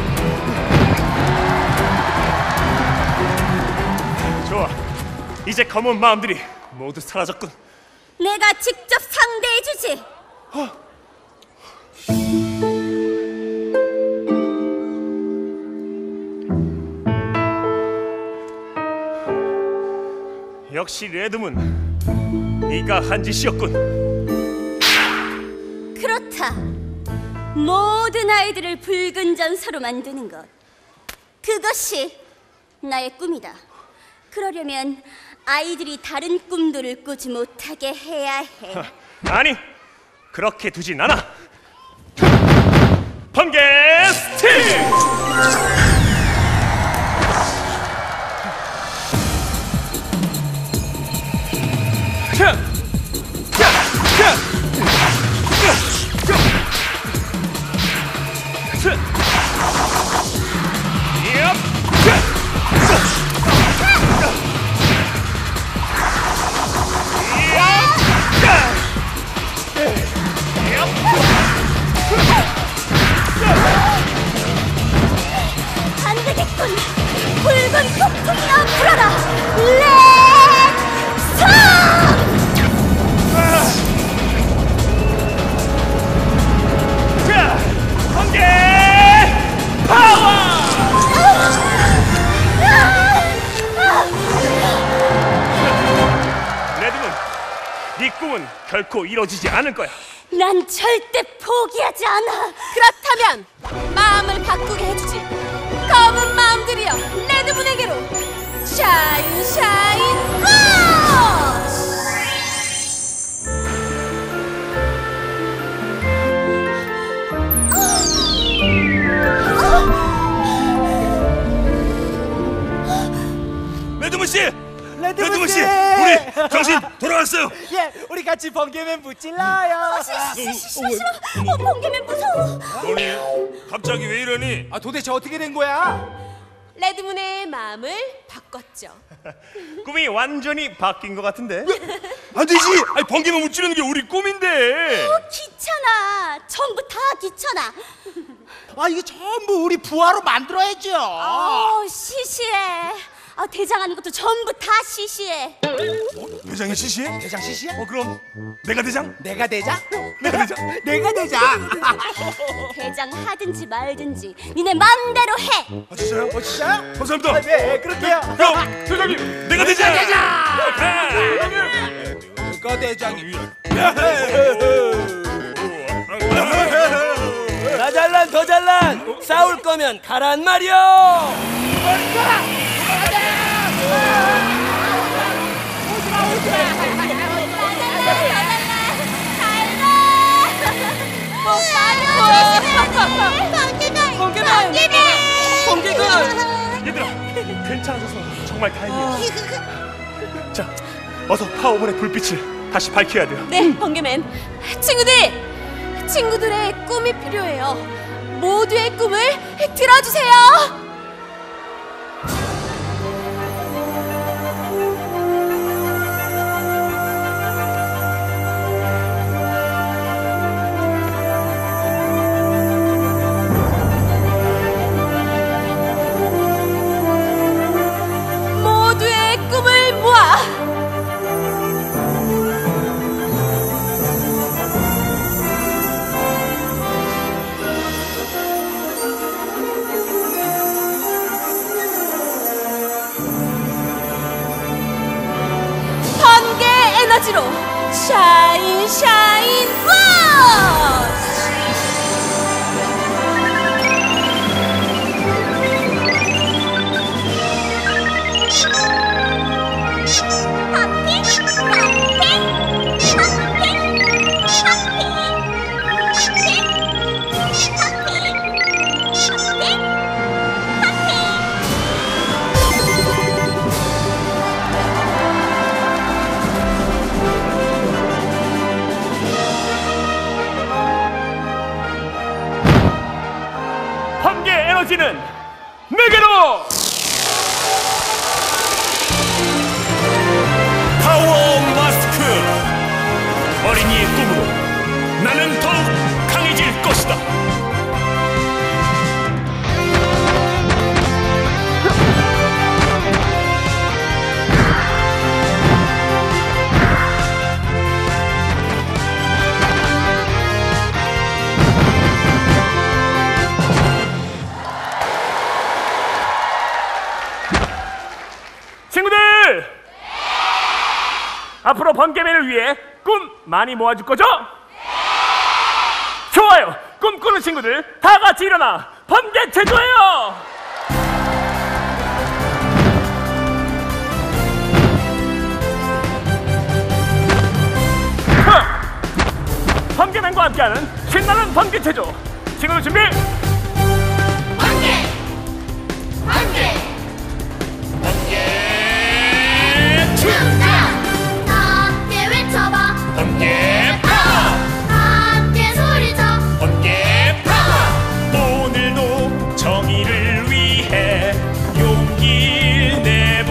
좋아, 이제 검은 마음들이 모두 사라졌군.
내가 직접 상대해주지.
역시 레드문, 네가 한 짓이었군.
그렇다. 모든 아이들을 붉은 전사로 만드는 것, 그것이 나의 꿈이다. 그러려면 아이들이 다른 꿈들을 꾸지 못하게 해야 해.
아니, 그렇게 두진 않아. 번개 스틱! 차! 차! 차! 차! 차! 얍! 차!
안 되겠군. 붉은 폭풍이여 불어라. 렛츠!
자, 번개 파워! 레드문, 네 꿈은 결코 이루어지지 않을 거야.
난 절대 포기하지 않아.
그렇다면 마음을 바꾸게 해주지. 검은 마음들이여, 레드문에게로 샤인 샤인 포스!
알았어요.
예, 우리 같이 번개맨 무찔러요.
싫어 싫어 싫어. 어, 번개맨 무서워.
너니 갑자기 왜 이러니?
아, 도대체 어떻게 된 거야?
레드문의 마음을 바꿨죠.
꿈이 완전히 바뀐 것 같은데.
안 되지. 아니 번개만 무찌르는 게 우리 꿈인데.
어, 귀찮아. 전부 다 귀찮아.
아, 이거 전부 우리 부하로 만들어야죠.
어, 시시해. 아, 대장하는 것도 전부 다 시시해.
대장이 시시해?
대장 시시해?
어 그럼 내가 대장?
내가 대장?
내가 대장?
내가 대장.
대장 하든지 말든지 니네 맘대로 해.
아 진짜요?
어, 진짜요?
감사합니다.
아, 네, 그렇게요.
야 대장님 내가 대장.
누가 대장이?
나 잘난 더 잘난 싸울 거면 가란 말이여.
번개맨!
얘들아, 괜찮아져서 정말 다행이야. 자, 어서 파워볼의 불빛을 다시 밝혀야 돼요.
네, 번개맨. 친구들! 친구들의 꿈이 필요해요. 모두의 꿈을 들어주세요. 모두의 꿈을 모아 번개 에너지로 샤인 샤인 워시!
번개 에너지는 내게로!
파워 마스크. 어린이의 꿈으로 나는 더욱 강해질 것이다.
친구들! 앞으로 번개맨을 위해 꿈 많이 모아줄 거죠? 좋아요! 꿈꾸는 친구들 다 같이 일어나 번개 제조해요! 번개맨과 함께하는 신나는 번개 제조! 친구들 준비!
번개! 번개! 함께 외쳐봐.
번개
함께 소리쳐.
번개 오늘도 정의를 위해 용기를 내봐.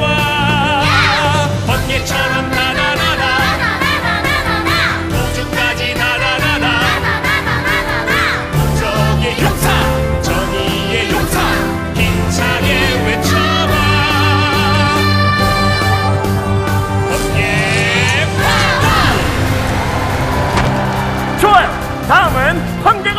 번개처럼 나나나나
나나나나나나.
우주까지 나나나나.
나나나나나나.
적의 용사 정의의 용사 힘차게 외쳐봐.
좋아요! 다음은 번개걸!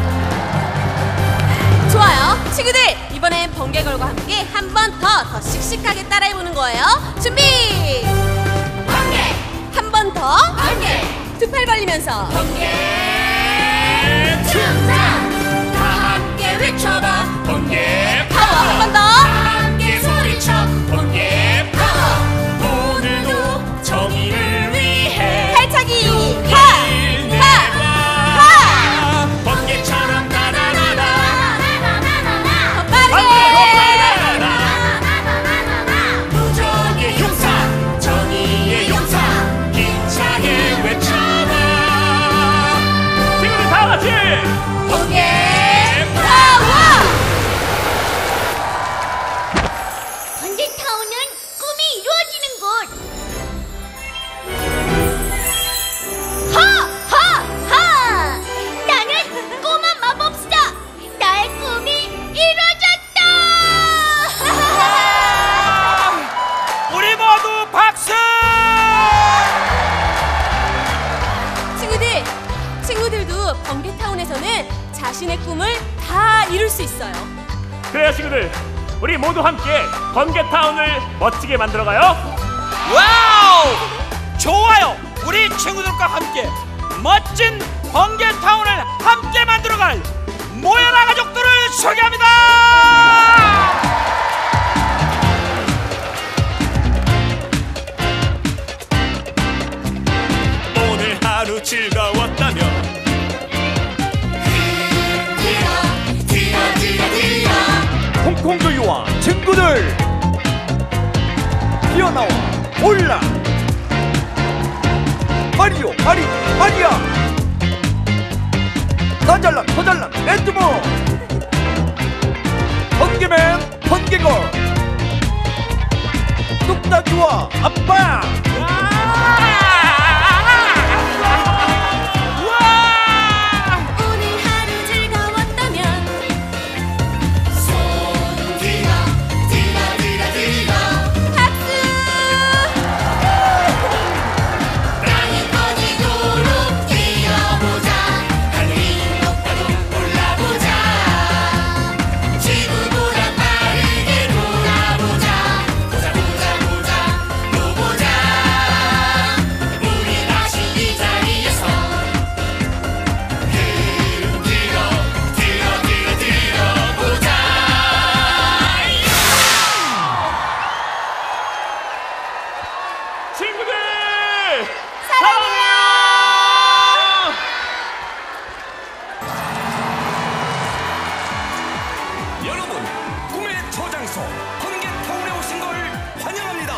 좋아요. 친구들, 이번엔 번개걸과 함께 한 번 더 더 씩씩하게 따라해보는 거예요. 준비! 번개! 한 번 더. 번개! 두 팔 벌리면서. 번개!
춤자. 다 함께 외쳐봐.
번개
파워! 한 번 더.
함께 소리쳐.
번개 오늘도 정의를 위해
발차기! 하! 하! 하!
번개처럼 나나나나
더 빠르게!
무적의 용사 정의의 용사 힘차
번개 타워.
번개타운은 꿈이 이루어지는 곳. 하하하! 나는 꼬마 마법사. 나의 꿈이 이루어졌다.
우리 모두 박수!
친구들, 친구들도 번개타운에서는 자신의 꿈을 다 이룰 수 있어요.
그래요 친구들, 우리 모두 함께 번개타운을 멋지게 만들어가요.
와우! 좋아요. 우리 친구들과 함께 멋진 번개타운을 함께 만들어갈 모여라 가족들을 소개합니다.
오늘 하루 즐거웠다면
콩콩조이와 친구들 뛰어나와 올라 마리오 마리 마리아 더 잘남 더 잘남 랜드모 번개맨 번개걸 뚝딱이와 아빠
오늘 하루 즐거웠다면 박수!
친구들
사랑해요.
여러분, 꿈의 저장소 번개타운에 오신 걸 환영합니다.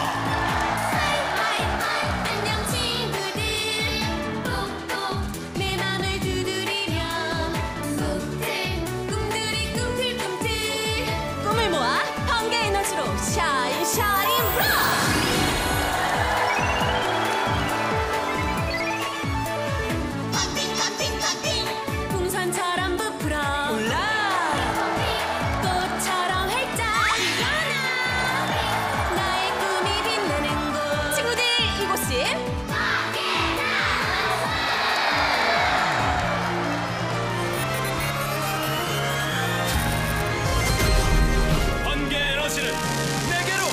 안녕 친구들. 꼭꼭 내 맘을 두드리며 꿈틀 꿈들이 꿈틀꿈틀 꿈을 모아 번개 에너지로 샤인 샤인 브라. 풍선처럼 부풀어 올라 꽃처럼 활짝 피어나 나의 꿈이 빛나는 곳. 친구들, 이곳은
번개 에너지는 내게로.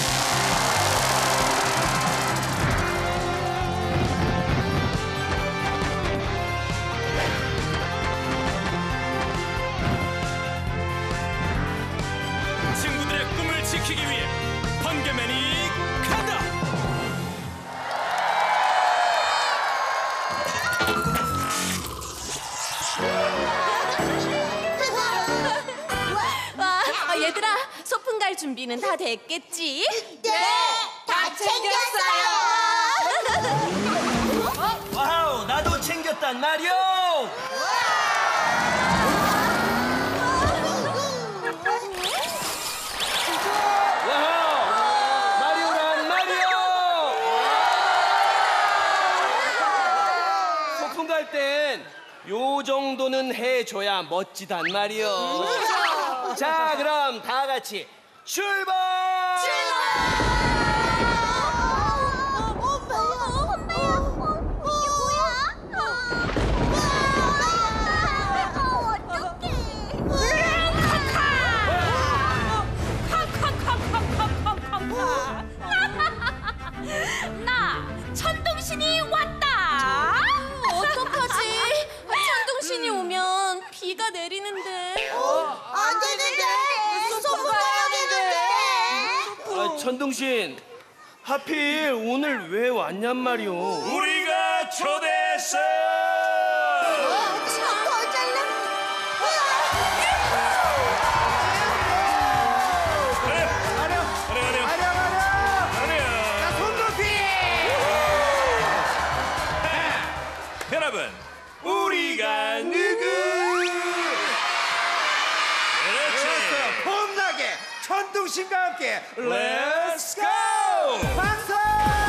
친구들의 꿈을 지키기 위해 번개맨이 간다.
와, 어, 얘들아, 소풍 갈 준비는 다 됐겠지?
네, 다 챙겼어요.
와우, 나도 챙겼단 말이오. 와우, 마리오란 마리오. 소풍 갈 땐 요 정도는 해줘야 멋지단 말이오. 자, 그럼 다 같이 출발!
나 천둥신이 왔다. 어떡하지? 천둥신이 오면 비가 내리는데.
안 되는데. 소풍 가야 되는데.
아, 천둥신, 하필 오늘 왜 왔냔 말이오.
우리가 초대했어.
더 잘나.
그래, 그래, 그래. 그래. 여러분, 우리가 누구?
천둥신과 함께 렛츠 고! 방송!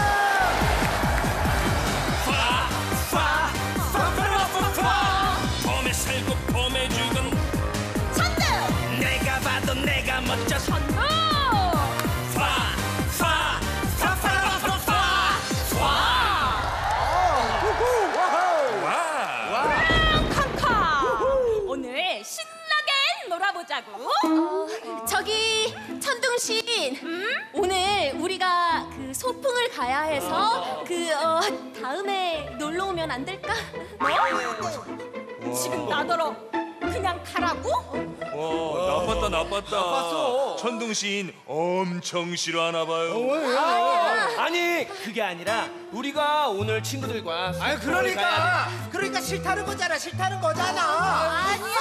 봄에 살고 봄에 죽은
천둥!
내가 봐도 내가 멋져
천둥! 오늘 신나게 놀아보자고. 어, 저기 천둥신, 오늘 우리가 그 소풍을 가야 해서 그 어, 다음에 놀러 오면 안 될까? 뭐? 지금 나더러 그냥 가라고?
와 나빴다 나빴다
나빴어.
천둥신 엄청 싫어하나 봐요.
아니 그게 아니라 우리가 오늘 친구들과
아니
소풍을 가야
그러니까 그러니까 싫다는 거잖아 싫다는 거잖아.
아니야.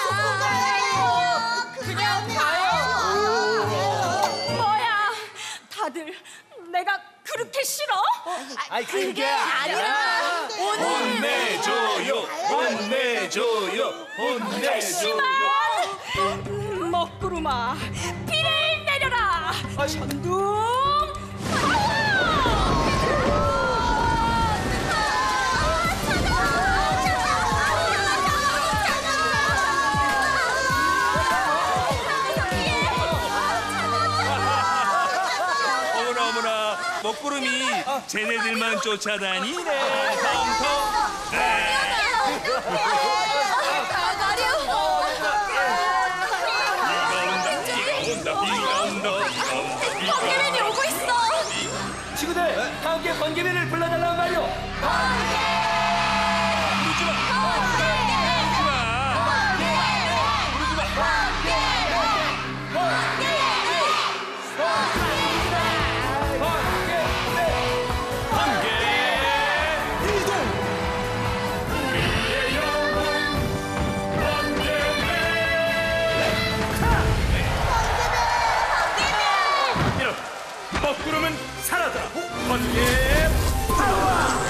그냥 가요.
뭐야, 다들 내가 그렇게 싫어?
아니 그게
아니라 오늘
혼내줘요 혼내줘요 혼내줘요.
심한 먹구름아 비를 내려라. 천둥
어머나 어머나 먹구름이 쟤네들만 쫓아다니네. 텅텅. 비가 온다 비가 온다 비가 온다 비가 온다.
번개맨이 오고 있어.
친구들 다 함께 번개맨을 불러달라는 말이오.
부르지마
먹구름은 사라져라. 번개 파워.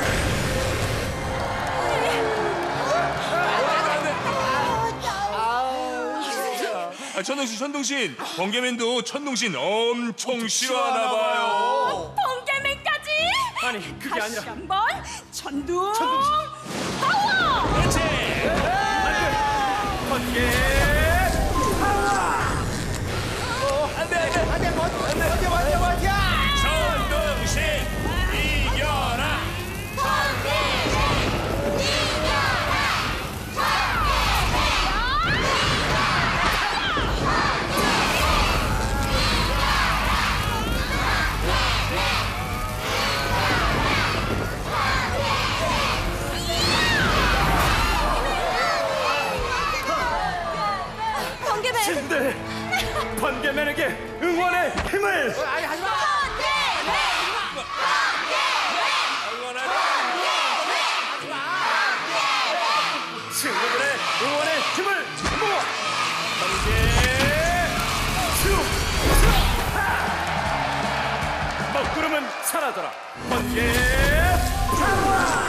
아, 천둥신 천둥신 번개맨도 천둥신 엄청 싫어하나 봐요.
번개맨까지?
아니 그게
다시
아니라
한번 천둥 파워.
그렇지.
번개
안돼 안돼 안돼 안돼 안돼 안돼 안돼.
천둥신 이겨라.
번개맨.
친구들 번개맨에게 응원의 힘을.
아니 하지마.
친구들의 응원의 힘을 모아. 번개 수 먹구름은 사라져라. 번개 파워.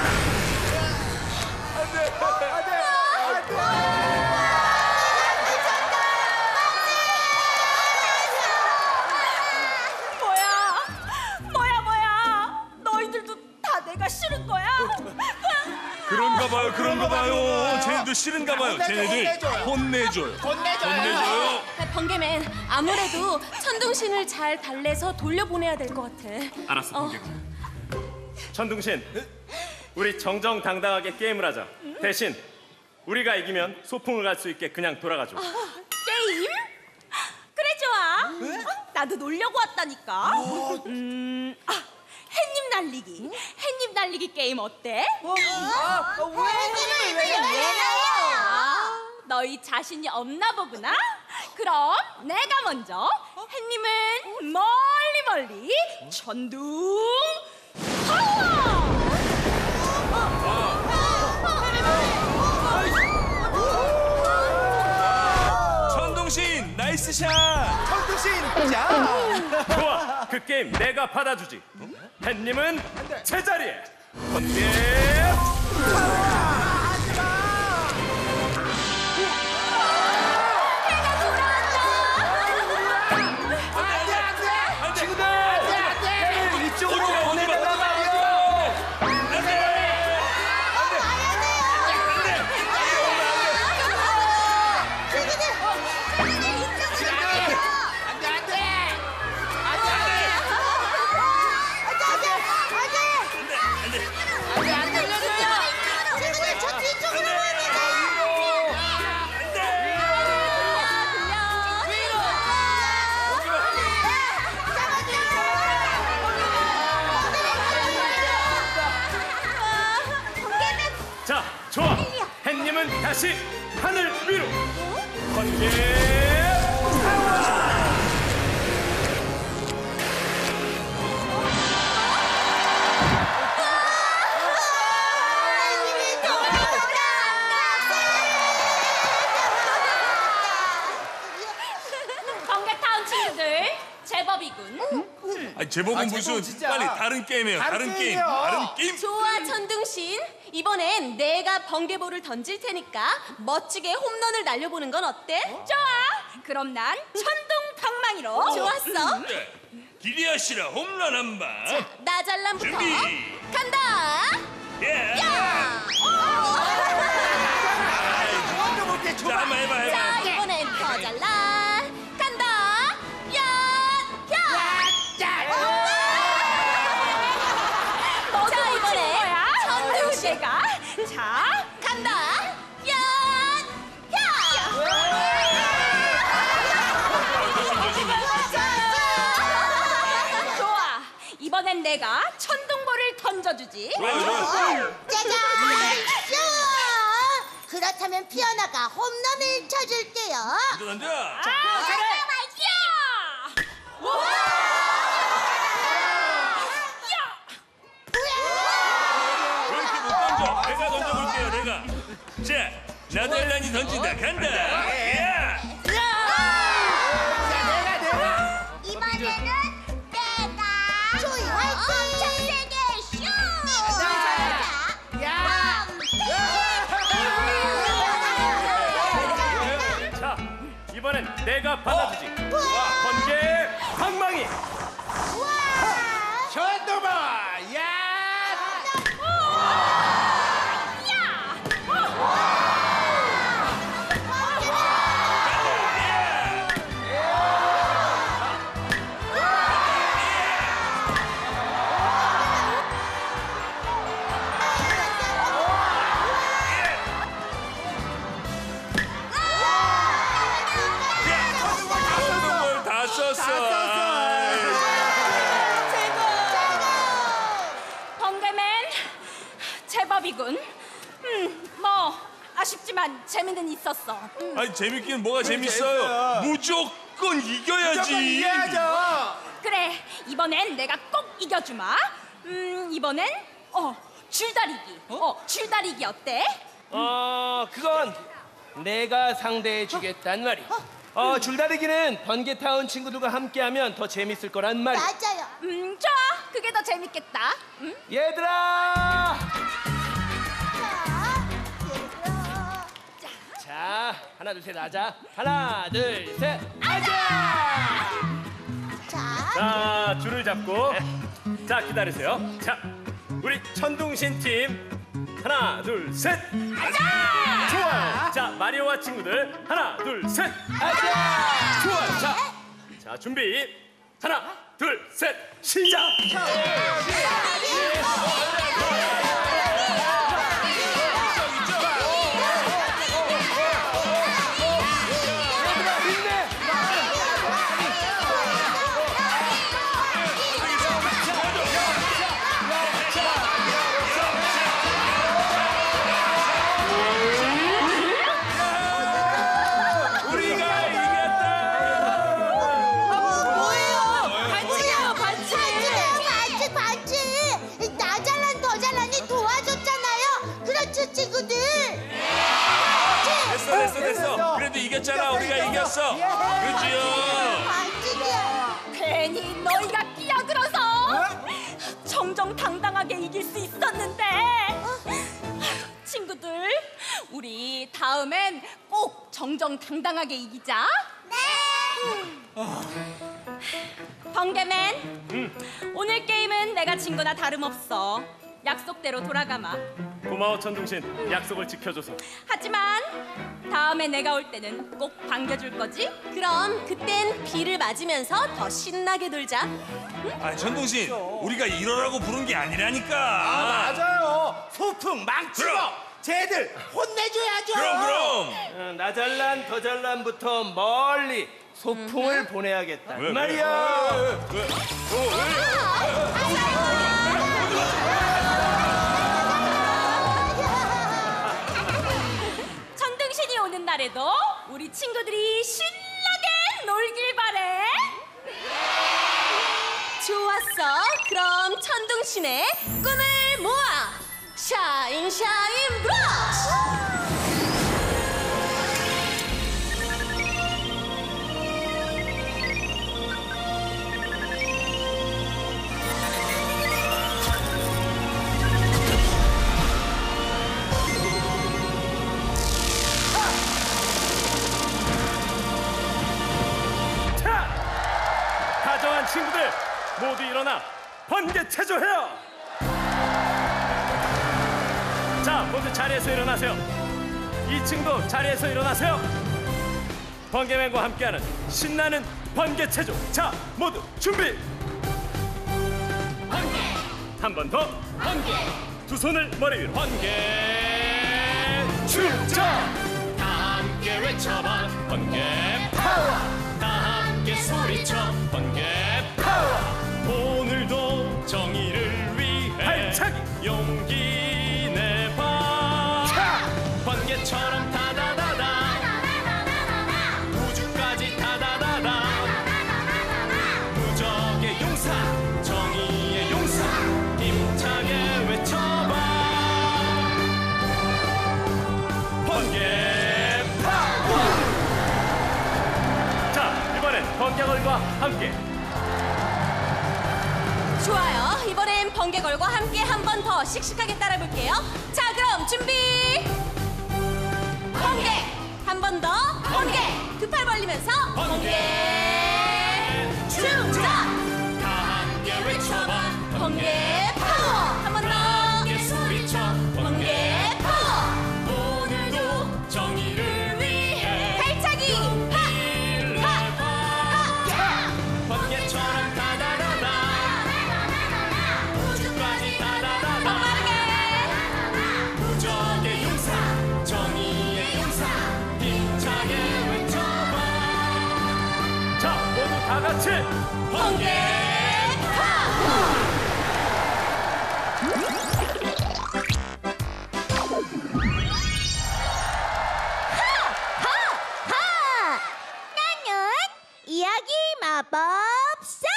뭐야 뭐야 뭐야, 너희들도 다 내가 싫은 거야?
그런가 봐요 그런가 봐요. 쟤네들 싫은가 봐요. 쟤네들 혼내줘요 혼내줘요.
번개맨, 아무래도 천둥신을 잘 달래서 돌려보내야 될 것 같아.
알았어
어.
번개가. 천둥신 우리 정정당당하게 게임을 하자. 대신 우리가 이기면 소풍을 갈 수 있게 그냥 돌아가줘.
게임? 그래 좋아. 어? 나도 놀려고 왔다니까. 음, 아, 햇님 날리기. 햇님 날리기 게임 어때?
왜 왜?
아, 너희 자신이 없나 보구나. 그럼 내가 먼저 햇님은 멀리 멀리 천둥 파워.
천둥신 나이스 샷.
천둥신 자.
좋아 그 게임 내가 받아주지. 햇님은 제자리에. 번개
해가 돌아왔다.
자, 좋아. 햇님은 다시 하늘 위로. 번개 타워.
번개타운 친구들 제법이군.
아니 제법은
아,
무슨
제법 진짜.
빨리 다른 게임이에요.
다른
다른, 게임.
게임이요.
다른 게임.
좋아, 천둥신. 이번엔 내가 번개볼을 던질 테니까 멋지게 홈런을 날려보는 건 어때? 좋아. 그럼 난 천둥 방망이로. 좋았어.
네. 기리아 씨라 홈런 한 방.
나 잘남부터
준비.
간다.
예.
야!
자, 한번 해봐, 해봐.
자, 이번엔 더 잘라. 간다. 야! 야! 자, 이번엔 천둥씨가. 자, 간다. 야! 야! 좋아. 이번엔 내가 천둥볼을 던져주지.
짜잔! 슈! 그렇다면 피어나가 홈런을 쳐줄게요.
던져, 던져.
아, 그래. 야!
왜 이렇게 못 던져? 내가 던져볼게요, 내가. 자, 나달란이 던진다. 간다. 야!
이번에는 내가 조이 화이팅! 엄청 세게 슈!
자, 이번엔 내가 받아주지. 번개 방망이.
천도마 야!
천둥볼 다 썼어.
번개맨 제법이군. 음, 뭐 아쉽지만 재미는 있었어. 음.
아니 재밌긴 뭐가 재밌어요. 무조건 이겨야지.
이겨야죠.
그래, 이번엔 내가 꼭 이겨주마. 음, 이번엔 어 줄다리기. 어, 줄다리기 어때?
어, 그건 내가 상대해 주겠단 말이야. 어, 줄다리기는 번개타운 친구들과 함께하면 더 재밌을 거란 말이야.
맞아요.
음, 좋아. 그게 더 재밌겠다. 음?
얘들아!
자,
자, 하나, 둘, 셋, 하자. 하나, 둘, 셋, 하자!
자,
자, 줄을 잡고. 자, 기다리세요. 자, 우리 천둥신 팀. 하나, 둘, 셋.
하자!
좋아요. 자, 마리오와 친구들. 하나, 둘, 셋.
하자!
좋아요. 자, 자, 준비. 하나, 둘, 셋. 시작.
우리가 이겼다.
뭐예요? 반칙이에요, 반칙. 반칙, 반칙. 나 잘난 더 잘난이 도와줬잖아요. 그렇죠, 친구들.
됐어, 됐어, 됐어. 그래도 이겼잖아. 우리가 이겼어. 그지요?
반칙이야.
괜히 너희가 끼어들어서 정정당당하게 이길 수 있었는데. 친구들, 우리 다음엔 꼭 정정당당하게 이기자. 네. 번개맨, 오늘 게임은 내가 진 거나 다름없어. 약속대로 돌아가마.
고마워, 천둥신. 약속을 지켜줘서.
하지만 다음에 내가 올 때는 꼭 반겨줄 거지? 그럼 그땐 비를 맞으면서 더 신나게 놀자.
아, 천동신, 우리가 이러라고 부른 게 아니라니까.
아, 맞아요. 소풍 망치고
그럼.
쟤들 혼내줘야죠.
그럼, 그럼.
어, 나 잘난 더 잘난부터 멀리 소풍을 보내야겠다.
왜, 왜?
말이야.
왜? 어, 왜?
날에도 우리 친구들이 신나게 놀길 바래. 좋았어. 그럼 천둥신의 꿈을 모아 샤인 샤인 브러쉬.
다정한 친구들 모두 일어나 번개 체조해요. 자, 모두 자리에서 일어나세요. 이 층도 자리에서 일어나세요. 번개맨과 함께하는 신나는 번개 체조. 자, 모두 준비. 번개. 한 번 더. 번개. 두 손을 머리 위로. 번개 춤춰. 다 함께 외쳐봐. 번개 파워. 소리쳐 번개 파워. 오늘도 정의를 위해 발차기 용기 내봐. 번개처럼 다다다다 우주까지 다다다다. 무적의 용사 정의의 용사 힘차게 외쳐봐. 번개 파워. 번개걸과 함께.
좋아요. 이번엔 번개걸과 함께 한 번 더 씩씩하게 따라해볼게요. 자, 그럼 준비. 번개. 한 번 더. 번개. 두 팔 벌리면서 번개 춤춰.
다 함께 외쳐봐.
번개 파워. 한 번 더.
함께 소리쳐.
번개 파워.
오늘도 정의를 위해
발차기.
번개처럼 다다다다 우주까지 다다다다. 무적의 용사 정의의 용사 힘차게 외쳐봐. 자, 모두 다 같이
번개 파워.
하하하! 나는 이야기 마법사!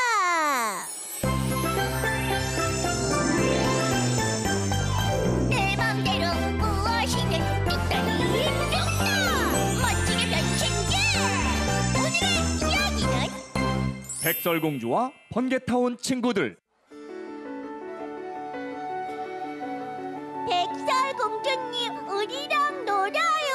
내 맘대로 무엇이든 빅다리 뿅다! 멋지게 변신게! 오늘의 이야기는
백설공주와 번개타운 친구들.
백설공주님 우리랑 놀아요!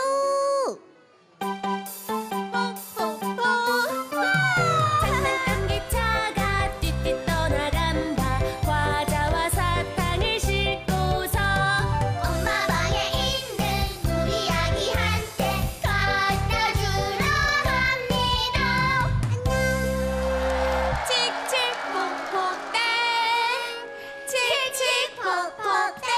작은 기차가 띠띠 떠나간다. 과자와 사탕을 싣고서
엄마 방에 있는 우리 아기한테 갖다 주러 갑니다.
칙칙폭폭대 칙칙폭폭대.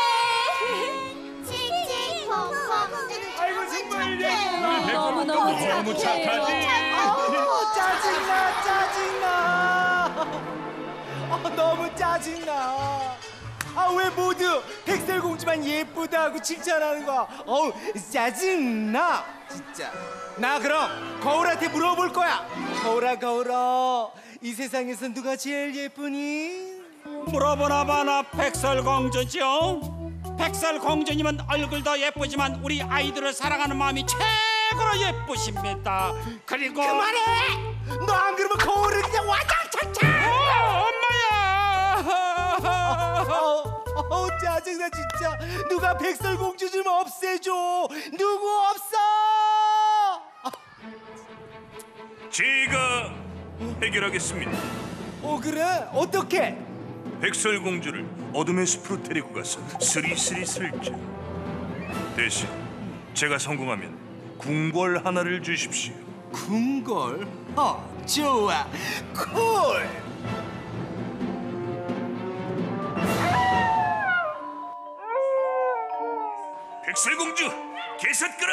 칙칙폭폭.
아이고 정말
너무너무
너무 착하지.
어, 짜증나 짜증나. 어, 너무 짜증나. 아, 왜 모두 백설공주만 예쁘다 하고 칭찬하는 거야? 어우, 짜증나 진짜. 나 그럼 거울한테 물어볼 거야. 거울아 거울아, 이 세상에서 누가 제일 예쁘니?
물어보나 마나 백설공주죠. 백설공주님은 얼굴도 예쁘지만 우리 아이들을 사랑하는 마음이 최고로 예쁘십니다. 그리고
그만해! 너 안 그러면 거울을 그냥 와장창창!
어, 엄마야.
어, 어, 짜증나 진짜. 누가 백설공주 좀 없애줘. 누구 없어?
제가 해결하겠습니다.
어, 그래? 어떻게?
백설공주를 어둠의 숲으로 데리고 가서 스리스리 슬쩍. 대신 제가 성공하면 궁궐 하나를 주십시오.
궁궐? 어, 좋아. 쿨!
백설공주, 개삿 끌어!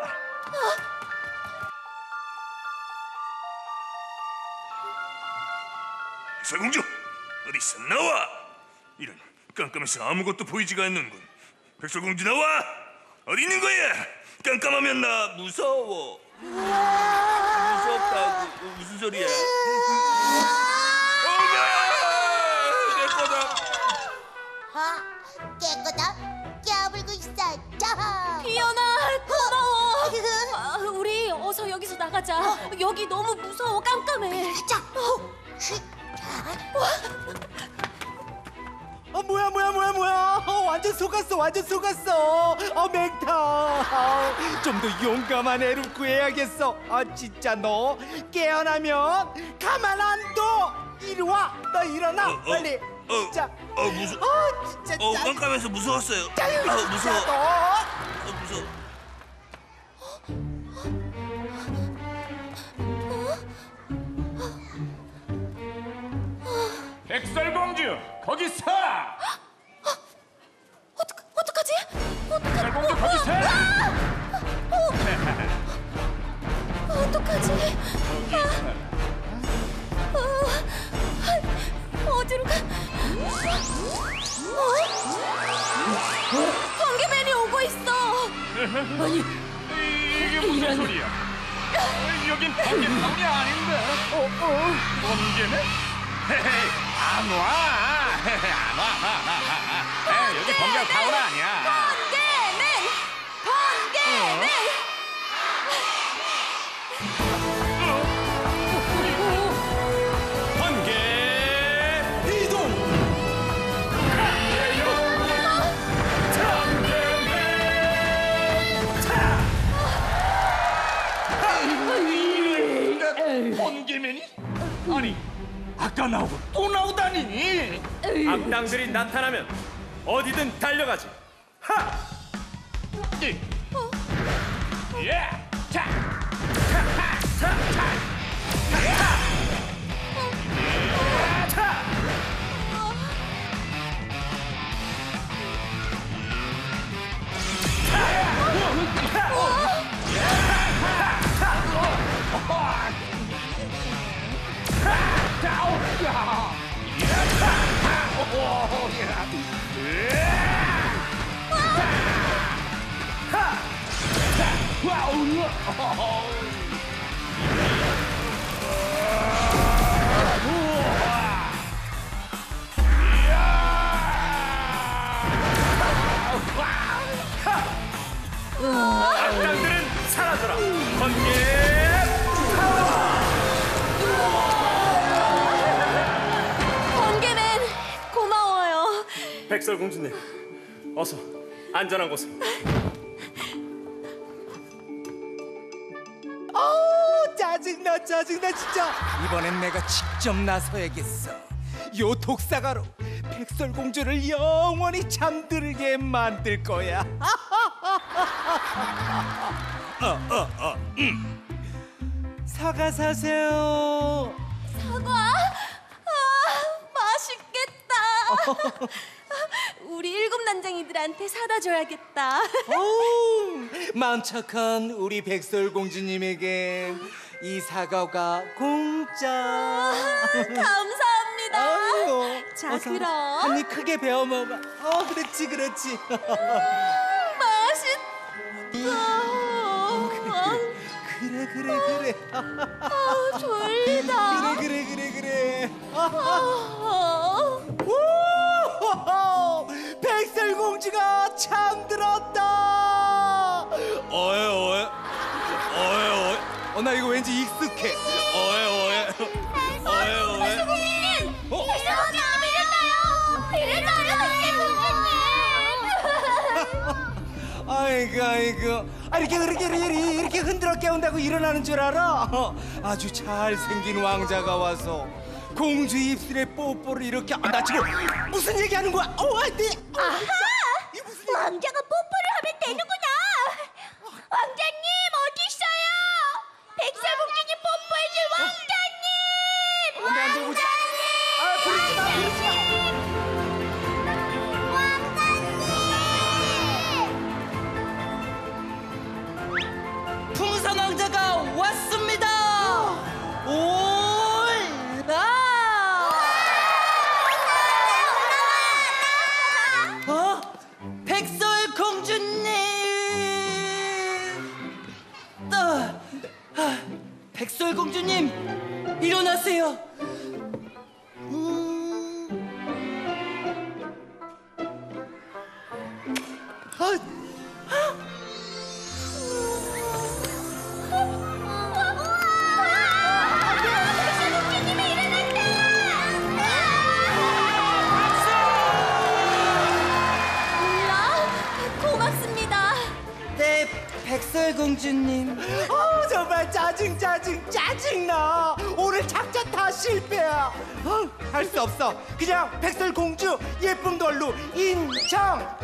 백설공주, 어디서 나와! 이런, 깜깜해서 아무것도 보이지가 않는군. 백설공주 나와! 어디 있는 거야?
깜깜하면 나 무서워. 무섭다고. 어, 무슨 소리야? 엄마! 내 거다.
어? 내 거다? 깨물고 있어. 자.
비연아, 고마워. 아, 우리 어서 여기서 나가자. 여기 너무 무서워, 깜깜해.
자.
어 뭐야 뭐야 뭐야 뭐야 어, 완전 속았어 완전 속았어 어 맹타 좀 더 용감한 애를 구해야겠어 아 진짜 너 깨어나면 가만 안둬 이리 와너 일어나
어, 어,
빨리
어,
진짜
어 무서.
어 진짜
어
짜-
깜깜해서 무서웠어요.
짜증
아
진짜
무서워.
너
어, 무서워.
백설공주 거기 서!
어떡, 어떡하지? 어떡하지?
백설공주 거기 서!
어떡하지? 아, 아, 어디로 가? 어? 번개맨이 오고 있어. 아니,
이게 무슨 소리야? 여긴 번개타운이 아닌데. 어, 어. 번개네? 헤헤, 안 와. 헤헤, 안 와. 에이, 여기 번개타운 아니야.
번개맨, 번개맨.
번개
이동
번개맨이? 아니, 아까 나오고 또 나오다니. 악당들이 나타나면 어디든 달려가지. 하! 이. 예! 자! 차! 하! 차! 차! 야! 야! 차! 악당들은 사라져라. 번개
번개맨, 고마워요.
백설공주님, 어서 안전한 곳으로.
어 짜증나 짜증나 진짜 이번엔 내가 직접 나서야겠어 요 독사가로 백설공주를 영원히 잠들게 만들 거야 어, 어, 어, 음. 사과 사세요
사과? 아, 맛있겠다. 우리 일곱 난쟁이들한테 사다 줘야겠다.
오, 마음 착한 우리 백설공주님에게 이 사과가 공짜
감사합니다.
아이고,
자,
어서
그럼.
한 입 크게 베어 먹어 어 그렇지 그렇지
맛있다.
그래 그래 그래
아, 졸리다.
그래 그래 그래 그래
아,
오! 백설공주가 잠들었다 어에 어에 어에 어에 어 나 이거 왠지 익숙해 어에 어에 어에 어에
백설공주님!
어?
백설공주님 이랬나요? 이랬나요?
아이고 아이고 아 이렇게 이렇게 이렇게, 이렇게 흔들어 깨운다고 일어나는 줄 알아? 어, 아주 잘생긴 왕자가 와서 공주 입술에 뽀뽀를 이렇게 아, 나 지금 무슨 얘기하는 거야? 어, 아, 네.
아하! 왕자가 뽀뽀를 하면 되는구나. 왕자님 어디 있어요? 백설공주님 뽀뽀해줄 왕자님!
안 돼, 안 돼, 오지 마. 아, 부르지 마, 부르지 마.
풍선 왕자가 왔습니다. 올라. 어? 백설 공주님. 백설공주님 일어나세요. 네, 백설공주님.
어, 정말 짜증 짜증 짜증나. 오늘 작전 다 실패야. 어, 할 수 없어. 그냥 백설공주 예쁜 걸로 인정.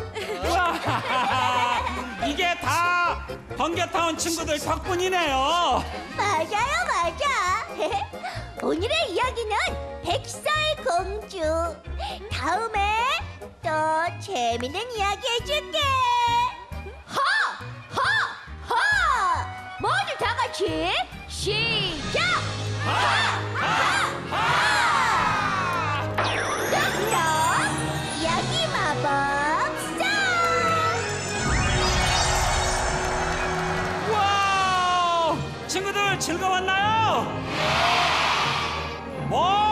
이게 다 번개타운 친구들 덕분이네요.
맞아요, 맞아. 오늘의 이야기는 백설공주. 다음에 또 재밌는 이야기 해줄게. 하! 하! 하! 모두 다 같이 시작! 하! 하! 하! 덕덕 이야기 마법사!
와! 친구들 즐거웠나요? 뭐?